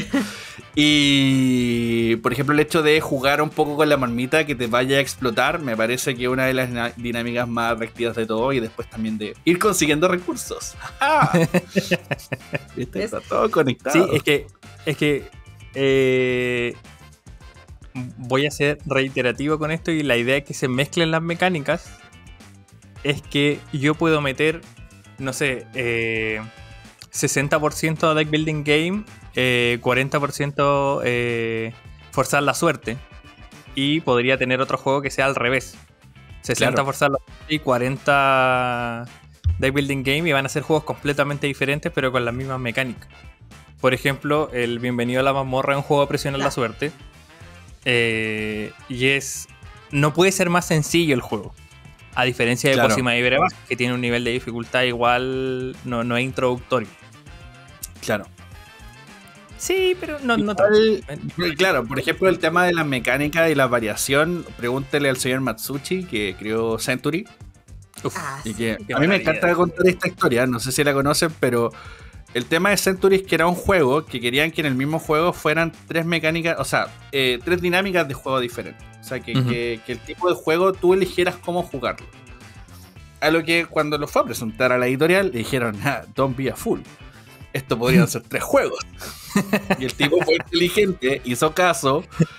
Y, por ejemplo, el hecho de jugar un poco con la marmita que te vaya a explotar. Me parece que es una de las na- dinámicas más atractivas de todo. Y después también de ir consiguiendo recursos. ¿Viste? ¿Ves? Está todo conectado. Sí, es que. Es que. eh, voy a ser reiterativo con esto y la idea es que se mezclen las mecánicas es que yo puedo meter, no sé, eh, sesenta por ciento deck building game, eh, cuarenta por ciento eh, forzar la suerte, y podría tener otro juego que sea al revés. sesenta Claro. forzar la suerte y cuarenta deck building game, y van a ser juegos completamente diferentes pero con las mismas mecánicas. Por ejemplo, el Bienvenido a la Mazmorra es un juego de presionar la suerte. Eh, y es... No puede ser más sencillo el juego. A diferencia de Claro. Pócima y Brevas, que tiene un nivel de dificultad igual... No, no es introductorio. Claro. Sí, pero no, no tanto. Igual, claro, por ejemplo, el tema de la mecánica y la variación, pregúntele al señor Matsuchi, que creó Century. Uf. Ah, Y sí. que Qué a mí me maravilla. encanta contar esta historia, no sé si la conocen, pero el tema de Century es que era un juego que querían que en el mismo juego fueran tres mecánicas, o sea, eh, tres dinámicas de juego diferentes. O sea, que, Ujú. que- que el tipo de juego tú eligieras cómo jugarlo. A lo que cuando lo fue a presentar a la editorial, le dijeron, ah, don't be a fool. Esto podrían ser tres juegos. Y el tipo fue inteligente, hizo caso,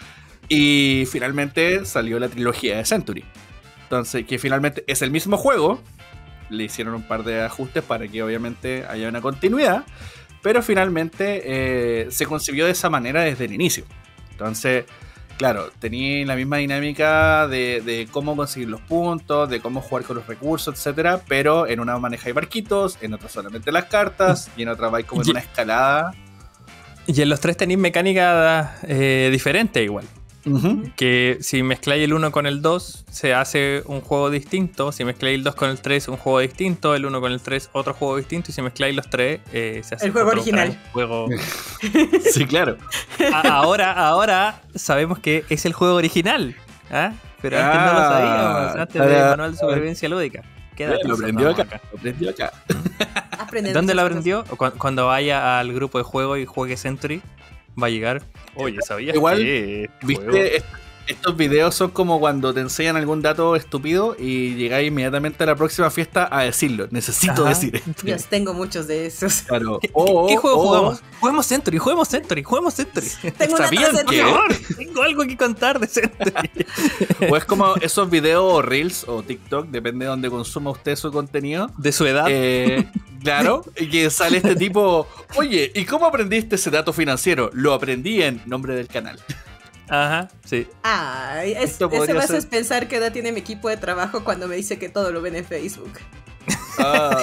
y finalmente salió la trilogía de Century. Entonces, que finalmente es el mismo juego. Le hicieron un par de ajustes para que obviamente haya una continuidad. Pero finalmente eh, se concibió de esa manera desde el inicio. Entonces, claro, tenía la misma dinámica de, de cómo conseguir los puntos, de cómo jugar con los recursos, etcétera. Pero en una manejáis barquitos, en otra solamente las cartas, y en otra vais como en Y- una escalada. Y en los tres tenéis mecánicas eh, diferentes igual. Ujú. Que si mezcláis el uno con el dos, se hace un juego distinto. Si mezcláis el dos con el tres, un juego distinto. El uno con el tres, otro juego distinto. Y si mezcláis los tres, eh, se hace El juego otro original. gran juego. Sí, claro. A- ahora, ahora sabemos que es el juego original. ¿Ah? Pero antes no lo Ah, sabíamos. Antes del ah, manual de supervivencia lúdica. Quédate. Lo aprendió acá. Lo aprendió acá. Aprendiendo ¿Dónde lo muchas aprendió? Cu- Cuando vaya al grupo de juego y juegue Century, va a llegar. Oye, ¿sabías Igual, que este juego- ¿Viste? Est- Estos videos son como cuando te enseñan algún dato estúpido y llegáis inmediatamente a la próxima fiesta a decirlo. Necesito Ajá. decir esto. cosas. Dios, tengo muchos de esos. Claro. ¿Qué, O- qué juego o- jugamos? Juguemos Century, juguemos Century, juguemos Century. Tengo una ¿Sabían taza de que- Por favor, tengo algo que contar de Century. O es como esos videos o Reels o TikTok, depende de donde consuma usted su contenido. De su edad. Eh, claro, y que sale este tipo, oye, ¿y cómo aprendiste ese dato financiero? Lo aprendí en nombre del canal. Ajá, sí. Ay, es, Esto ese podría me ser- hace pensar qué edad tiene mi equipo de trabajo cuando me dice que todo lo ven en Facebook. Ah.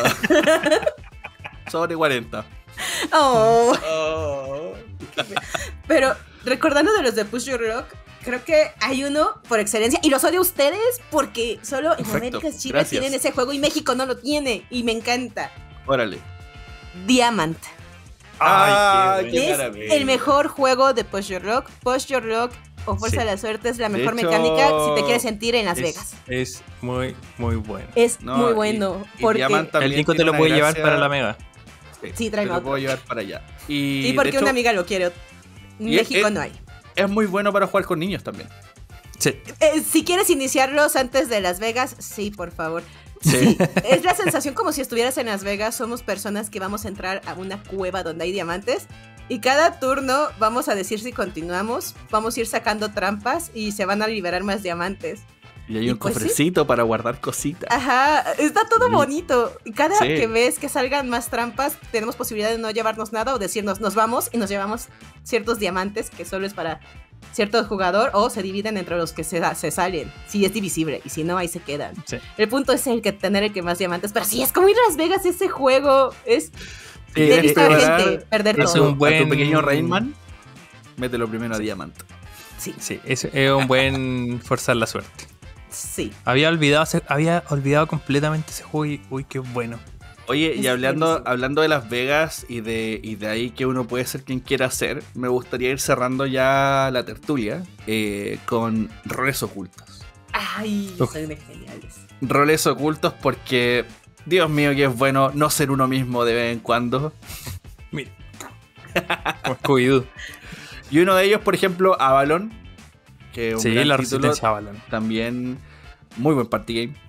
Sobre cuarenta. Oh. Oh. Pero recordando de los de Push Your Luck, creo que hay uno por excelencia y los odio a ustedes porque solo en Perfecto, América Chile gracias. tienen ese juego y México no lo tiene y me encanta. Órale. Diamant. Ay, qué qué Es maravilla. el mejor juego de Push Your Luck. Push Your Luck o Fuerza Sí. de la Suerte es la De mejor hecho, mecánica si te quieres sentir en Las es, Vegas. es muy, muy bueno. Es No, muy y- bueno y porque Diamant también El Nico te tiene lo una puede llevar gracia- para la mega. Sí, traigo te lo otro. puedo llevar para allá. Y, y porque de hecho, una amiga lo quiere. En y es- México es- no hay. es muy bueno para jugar con niños también. Sí. Eh, si quieres iniciarlos antes de Las Vegas, sí, por favor. Sí. Es la sensación como si estuvieras en Las Vegas. Somos personas que vamos a entrar a una cueva donde hay diamantes. Y cada turno vamos a decir si continuamos. Vamos a ir sacando trampas y se van a liberar más diamantes. Y hay Y un pues sí. cofrecito para guardar cositas. Ajá, está todo Sí. bonito. Y cada Sí. que ves que salgan más trampas, tenemos posibilidad de no llevarnos nada o decirnos nos vamos y nos llevamos ciertos diamantes que solo es para cierto jugador o se dividen entre los que se, se salen. Si es divisible y si no, ahí se quedan. Sí. El punto es el que tener el que más diamantes. Pero sí, es como ir a Las Vegas ese juego. Es Sí, he es visto a preparar gente perder es a todo. tu- un buen- a tu pequeño Rainman, mételo primero a Diamant. Sí, Sí, es, es un buen forzar la suerte. sí. Había olvidado, ese- había olvidado completamente ese juego y uy, qué bueno. Oye, y Es hablando, buenísimo. hablando de Las Vegas y de, y de ahí que uno puede ser quien quiera ser, me gustaría ir cerrando ya la tertulia eh, con roles ocultos. Ay, Uf. son de geniales. Roles ocultos porque, Dios mío, que es bueno no ser uno mismo de vez en cuando. Mira. Como Scooby-Doo. Y uno de ellos, por ejemplo, Avalon, que es un Sí, gran la título, resistencia Avalon. también muy buen party game.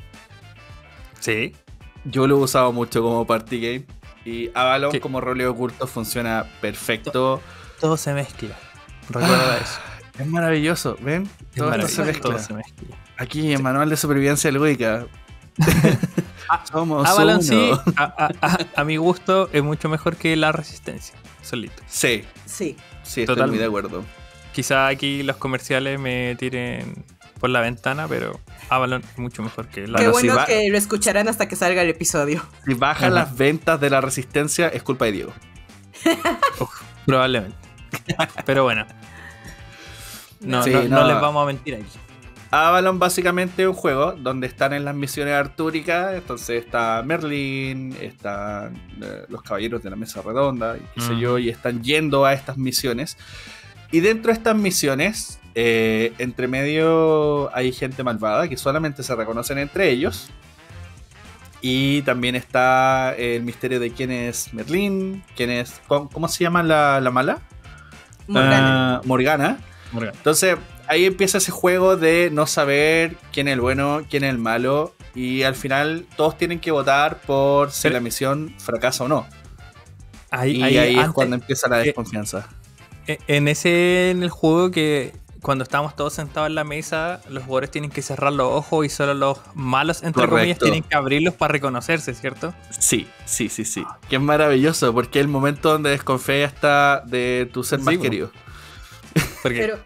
Sí. Yo lo he usado mucho como party game. Y Avalon ¿Qué? como role oculto funciona perfecto. Todo se mezcla. Recuerda Ah, eso. Es maravilloso, ¿ven? Es Todo esto se maravilloso, mezcla. todo se mezcla. Aquí en Manual de Supervivencia Lúdica. a, Somos Avalon uno. sí, a, a, a, a mi gusto es mucho mejor que la Resistencia, solito. Sí, Sí. sí, estoy Totalmente. muy de acuerdo. Quizá aquí los comerciales me tiren por la ventana, pero Avalon es mucho mejor que la Qué Bueno, bueno si va- que lo escucharán hasta que salga el episodio. Si bajan Ajá. las ventas de la Resistencia, es culpa de Diego. Uf, probablemente. Pero bueno. No, Sí, no, no no. les vamos a mentir aquí. Avalon básicamente es un juego donde están en las misiones artúricas. Entonces está Merlin, están eh, los caballeros de la mesa redonda, y qué sé Mm. yo, y están yendo a estas misiones. Y dentro de estas misiones, eh, entre medio hay gente malvada que solamente se reconocen entre ellos. Y también está el misterio de quién es Merlin, quién es. ¿Cómo, cómo se llama la, la mala? Morgana. Ah, Morgana. Entonces, ahí empieza ese juego de no saber quién es el bueno, quién es el malo. Y al final, todos tienen que votar por si Pero- la misión fracasa o no. Ahí, Y ahí, ahí es antes- cuando empieza la eh, desconfianza. eh, En ese, en el juego que cuando estamos todos sentados en la mesa, los jugadores tienen que cerrar los ojos y solo los malos, entre Correcto. comillas, tienen que abrirlos para reconocerse, ¿cierto? Sí, sí, sí, sí. Que es maravilloso, porque es el momento donde desconfía hasta de tu ser Sí, más po. querido. Porque Pero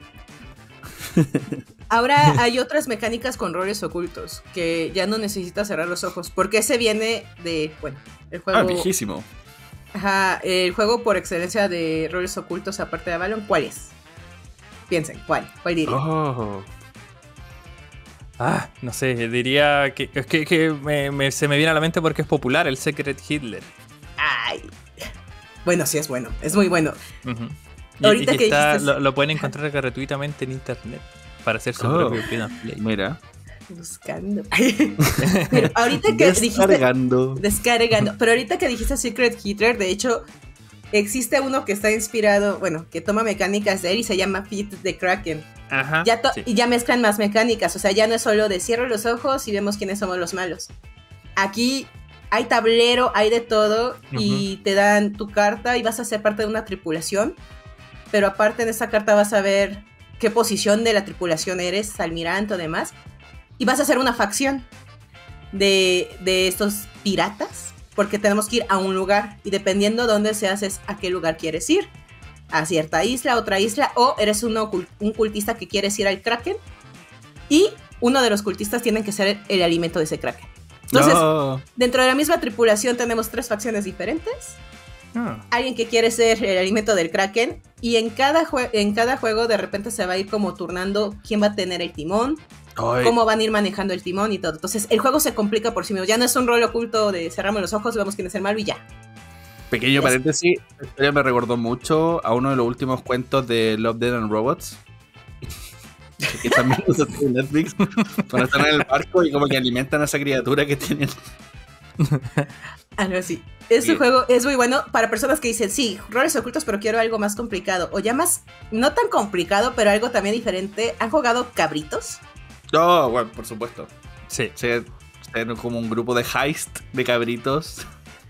ahora hay otras mecánicas con roles ocultos que ya no necesitas cerrar los ojos, porque ese viene de, bueno, el juego, Ah, viejísimo. ajá, el juego por excelencia de roles ocultos aparte de Avalon, ¿cuál es? Piensen, ¿cuál? ¿Cuál dirían? Oh. Ah, no sé, diría que es que, que me- me- se me viene a la mente porque es popular, el Secret Hitler. Ay. Bueno, sí es bueno, es muy bueno. Ujú. Y, Ahorita y que está- dijiste- lo, lo pueden encontrar gratuitamente en internet para hacer su Oh. propio Pin and Play. Mira. Buscando. Pero ahorita que dijiste Descargando. descargando, pero ahorita que dijiste Secret Hitler, de hecho existe uno que está inspirado, bueno, que toma mecánicas de él y se llama Pit the Kraken. Ajá. Ya to- sí. Y ya mezclan más mecánicas, o sea, ya no es solo de cierro los ojos y vemos quiénes somos los malos. Aquí hay tablero, hay de todo y te dan tu carta y vas a ser parte de una tripulación, pero aparte en esa carta vas a ver qué posición de la tripulación eres, almirante o demás, y vas a hacer una facción de, de estos piratas, porque tenemos que ir a un lugar y dependiendo dónde seas es a qué lugar quieres ir. A cierta isla, otra isla, o eres uno, un cultista que quieres ir al Kraken y uno de los cultistas tienen que ser el, el alimento de ese Kraken. Entonces, No. dentro de la misma tripulación tenemos tres facciones diferentes. Ah, Alguien que quiere ser el alimento del Kraken y en cada, jue- en cada juego de repente se va a ir como turnando quién va a tener el timón, Ay, cómo van a ir manejando el timón y todo. Entonces el juego se complica por sí mismo. Ya no es un rol oculto de cerramos los ojos, vemos quién es el malo y ya. Pequeño Es- paréntesis, esta historia me recordó mucho a uno de los últimos cuentos de Love, Death and Robots. Que también lo saqué en Netflix. Cuando están en el barco y como que alimentan a esa criatura que tienen. Algo así. Este Bien. juego es muy bueno para personas que dicen, sí, roles ocultos, pero quiero algo más complicado. O ya más, no tan complicado, pero algo también diferente. ¿Han jugado Cabritos? No, bueno, por supuesto. sí. Ser, ser como un grupo de heist de cabritos.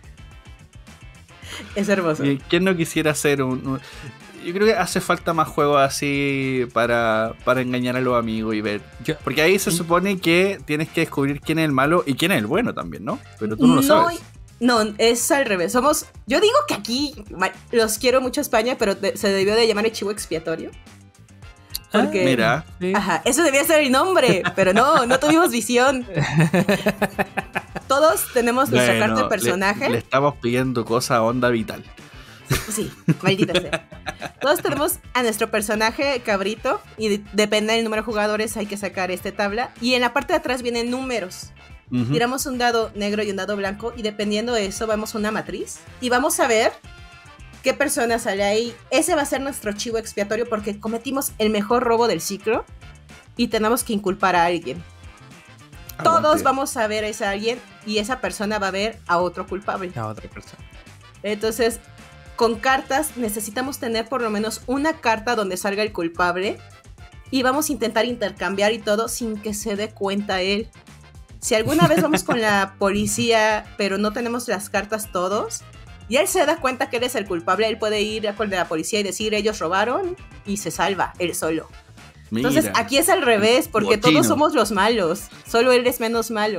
Es hermoso. Y ¿quién no quisiera hacer un, un- Yo creo que hace falta más juegos así para, para engañar a los amigos y ver. Yo- Porque ahí se supone que tienes que descubrir quién es el malo y quién es el bueno también, ¿no? Pero tú no lo sabes. No, es al revés. Somos, yo digo que aquí ma- los quiero mucho a España, pero de- se debió de llamar el chivo expiatorio. Porque, Ah, Mira. sí. ajá, eso debía ser el nombre, pero no, no tuvimos visión. Todos tenemos nuestra Bueno, carta de le- personaje. Le, estamos pidiendo cosas a onda vital. Sí, maldita sea. Todos tenemos a nuestro personaje cabrito y de- depende del número de jugadores hay que sacar esta tabla. Y en la parte de atrás vienen números. Ujú. Tiramos un dado negro y un dado blanco y dependiendo de eso vamos a una matriz y vamos a ver qué persona sale ahí. Ese va a ser nuestro chivo expiatorio porque cometimos el mejor robo del ciclo y tenemos que inculpar a alguien. Todos Aguante. vamos a ver a ese alguien y esa persona va a ver a otro culpable. A otra persona. Entonces, con cartas necesitamos tener por lo menos una carta donde salga el culpable y vamos a intentar intercambiar y todo sin que se dé cuenta él. Si alguna vez vamos con la policía pero no tenemos las cartas todos y él se da cuenta que él es el culpable, él puede ir con la policía y decir ellos robaron y se salva él solo. Mira. Entonces aquí es al revés porque Bochino. todos somos los malos, solo él es menos malo.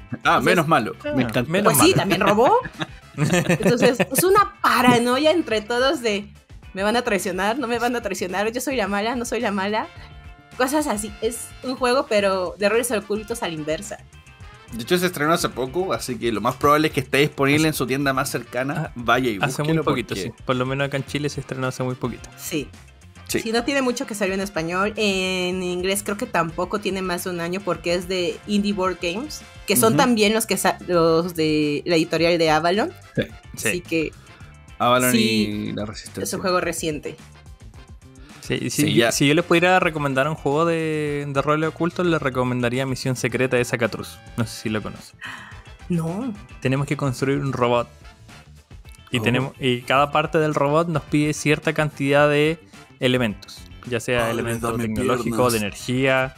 Ah, Entonces, menos malo. ah, Me encanta. menos Pues sí, malo. también robó. Entonces, es una paranoia entre todos de ¿me van a traicionar? ¿No me van a traicionar? ¿Yo soy la mala? ¿No soy la mala? Cosas así. Es un juego, pero de roles ocultos a la inversa. De hecho, se estrenó hace poco, así que lo más probable es que esté disponible en su tienda más cercana. Vaya y Hace búsquelo muy poquito, porque- sí. Por lo menos acá en Chile se estrenó hace muy poquito. Sí. Sí. Sí, no tiene mucho que salió en español. En inglés creo que tampoco tiene más de un año porque es de Indie Board Games, que son Ujú. también los que sa- los de la editorial de Avalon. Sí. Así que Avalon Sí, y la es Resistencia. un juego reciente. Sí, y si, Sí, ya. si yo les pudiera recomendar un juego de, de roles ocultos, les recomendaría Misión Secreta de Zacatrus. No sé si lo conocen. No. Tenemos que construir un robot. Y, Oh. tenemos, y cada parte del robot nos pide cierta cantidad de elementos. Ya sea Ay, elementos dame tecnológicos, piernas. de energía,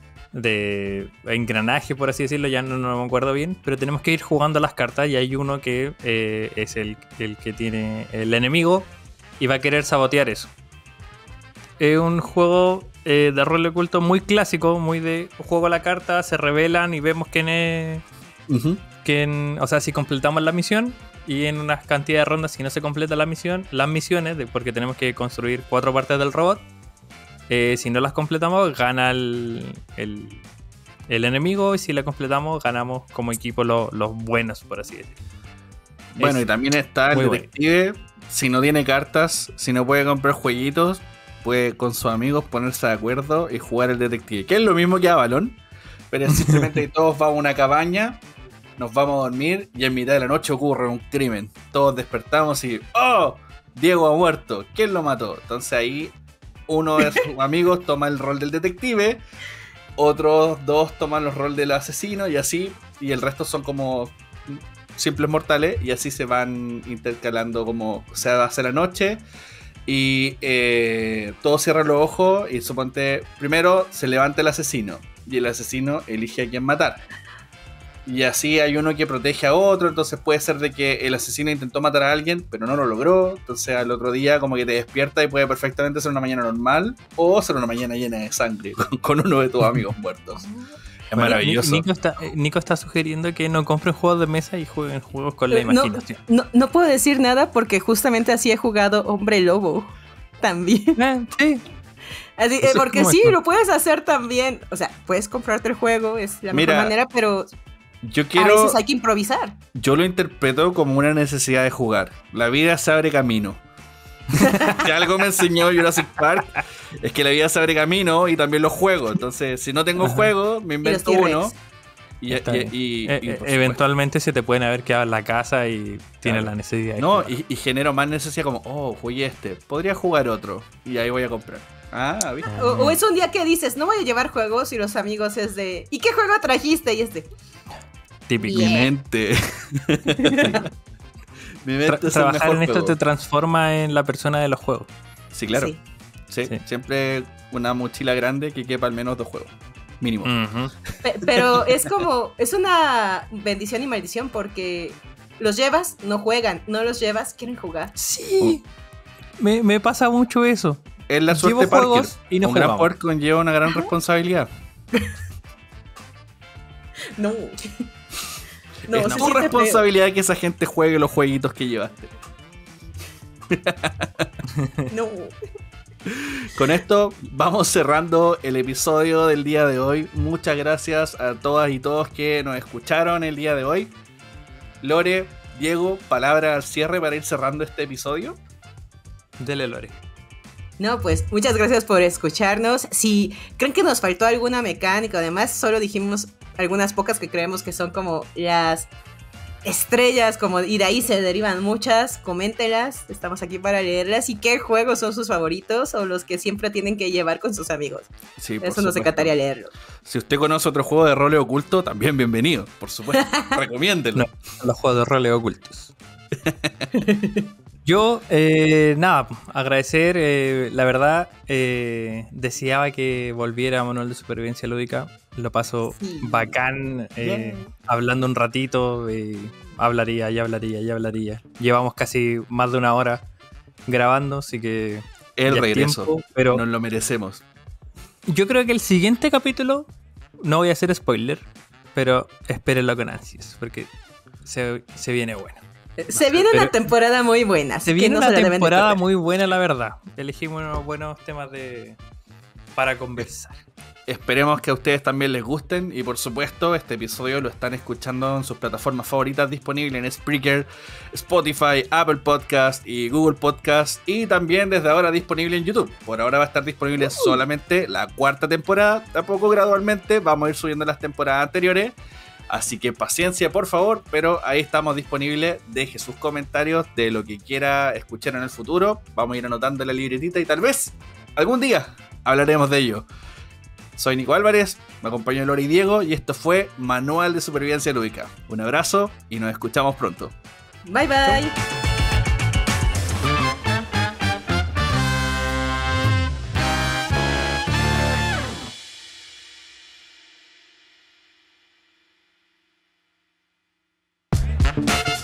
de engranaje, por así decirlo. Ya no, no me acuerdo bien. Pero tenemos que ir jugando las cartas. Y hay uno que eh, es el, el que tiene el enemigo. Y va a querer sabotear eso. Es un juego eh, de rol oculto muy clásico. Muy de juego a la carta, se revelan y vemos quién es. Ujú. Que en- o sea, si completamos la misión y en unas cantidad de rondas, si no se completa la misión, las misiones, de- porque tenemos que construir cuatro partes del robot, eh, si no las completamos, gana el, el, el enemigo, y si la completamos, ganamos como equipo lo- los buenos, por así decirlo. Bueno, Es y también está el muy bueno. detective. Si no tiene cartas, si no puede comprar jueguitos, puede con sus amigos ponerse de acuerdo y jugar el detective. Que es lo mismo que Avalon, pero es simplemente que todos vamos a una cabaña, nos vamos a dormir y en mitad de la noche ocurre un crimen. Todos despertamos y ¡oh! Diego ha muerto. ¿Quién lo mató? Entonces ahí uno de sus amigos toma el rol del detective, otros dos toman los rol del asesino y así, y el resto son como simples mortales y así se van intercalando como se hace la noche y eh, todos cierran los ojos y suponte primero se levanta el asesino y el asesino elige a quién matar. Y así hay uno que protege a otro, entonces puede ser de que el asesino intentó matar a alguien, pero no lo logró, entonces al otro día como que te despierta y puede perfectamente ser una mañana normal o ser una mañana llena de sangre con, con uno de tus amigos muertos. Es maravilloso. Nico está, eh, Nico está sugiriendo que no compren juegos de mesa y jueguen juegos con la Eh, no, imaginación. no, no puedo decir nada porque justamente así he jugado Hombre Lobo también. Eh, sí, Así, Pues eh, es porque como sí, esto. lo puedes hacer también. O sea, puedes comprarte el juego, es la Mira, mejor manera, pero Yo a quiero, veces hay que improvisar. yo lo interpreto como una necesidad de jugar. La vida se abre camino. Si algo me enseñó Jurassic Park es que la vida se abre camino y también los juegos. Entonces, si no tengo Ajá. juegos, me Y los invento T-Rex. uno. Y, Está y- bien. y- Eh, y eh, por eventualmente se te pueden haber quedado en la casa y tienes Claro. la necesidad de No, jugar. y, y genero más necesidad como, oh, jugué este, podría jugar otro. Y ahí voy a comprar. Ah, ¿viste? O, o es un día que dices, no voy a llevar juegos y los amigos es de, ¿y qué juego trajiste? Y es de, Típico. Bien. Mi mente. Mi mente Tra- es el trabajar mejor en esto juego. te transforma en la persona de los juegos. Sí, claro. sí. Sí, Sí. siempre una mochila grande que quepa al menos dos juegos. Mínimo. Ujú. Pe- Pero es como, es una bendición y maldición porque los llevas, no juegan, no los llevas, quieren jugar. Sí. Me, me pasa mucho eso. Es la Llevo suerte Parker. juegos y no Un gran jugamos. poder conlleva una gran responsabilidad. No. No, es se tu siente feo. responsabilidad que esa gente juegue los jueguitos que llevaste. No. Con esto vamos cerrando el episodio del día de hoy. Muchas gracias a todas y todos que nos escucharon el día de hoy. Lore, Diego, palabra al cierre para ir cerrando este episodio. Dele, Lore. No, pues muchas gracias por escucharnos. Si creen que nos faltó alguna mecánica, además solo dijimos algunas pocas que creemos que son como las estrellas, como y de ahí se derivan muchas, coméntelas, estamos aquí para leerlas. ¿Y qué juegos son sus favoritos o los que siempre tienen que llevar con sus amigos? Sí, por Eso nos supuesto. encantaría leerlo. Si usted conoce otro juego de rol oculto, también bienvenido, por supuesto. Recomiéndenlo. No. Los juegos de roles ocultos. Yo, eh, nada, agradecer, eh, la verdad, eh, deseaba que volviera a Manual de Supervivencia Lúdica. Lo paso Sí. bacán, eh, Bien. hablando un ratito, eh, hablaría y hablaría y hablaría. Llevamos casi más de una hora grabando, así que El ya es regreso. tiempo, pero Nos lo merecemos. yo creo que el siguiente capítulo, no voy a hacer spoiler, pero espérenlo con ansias, porque se, se viene bueno. Se viene pero una temporada muy buena. Se viene no una se la deben de temporada perder. muy buena, la verdad. Elegimos unos buenos temas de para conversar. Esperemos que a ustedes también les gusten y por supuesto este episodio lo están escuchando en sus plataformas favoritas disponibles en Spreaker, Spotify, Apple Podcast y Google Podcast y también desde ahora disponible en YouTube. Por ahora va a estar disponible solamente la cuarta temporada, tampoco gradualmente vamos a ir subiendo las temporadas anteriores, así que paciencia por favor, pero ahí estamos disponibles. Deje sus comentarios de lo que quiera escuchar en el futuro, vamos a ir anotando en la libretita y tal vez algún día hablaremos de ello. Soy Nico Álvarez, me acompañó Lori y Diego y esto fue Manual de Supervivencia Lúdica. Un abrazo y nos escuchamos pronto. Bye bye. Chao.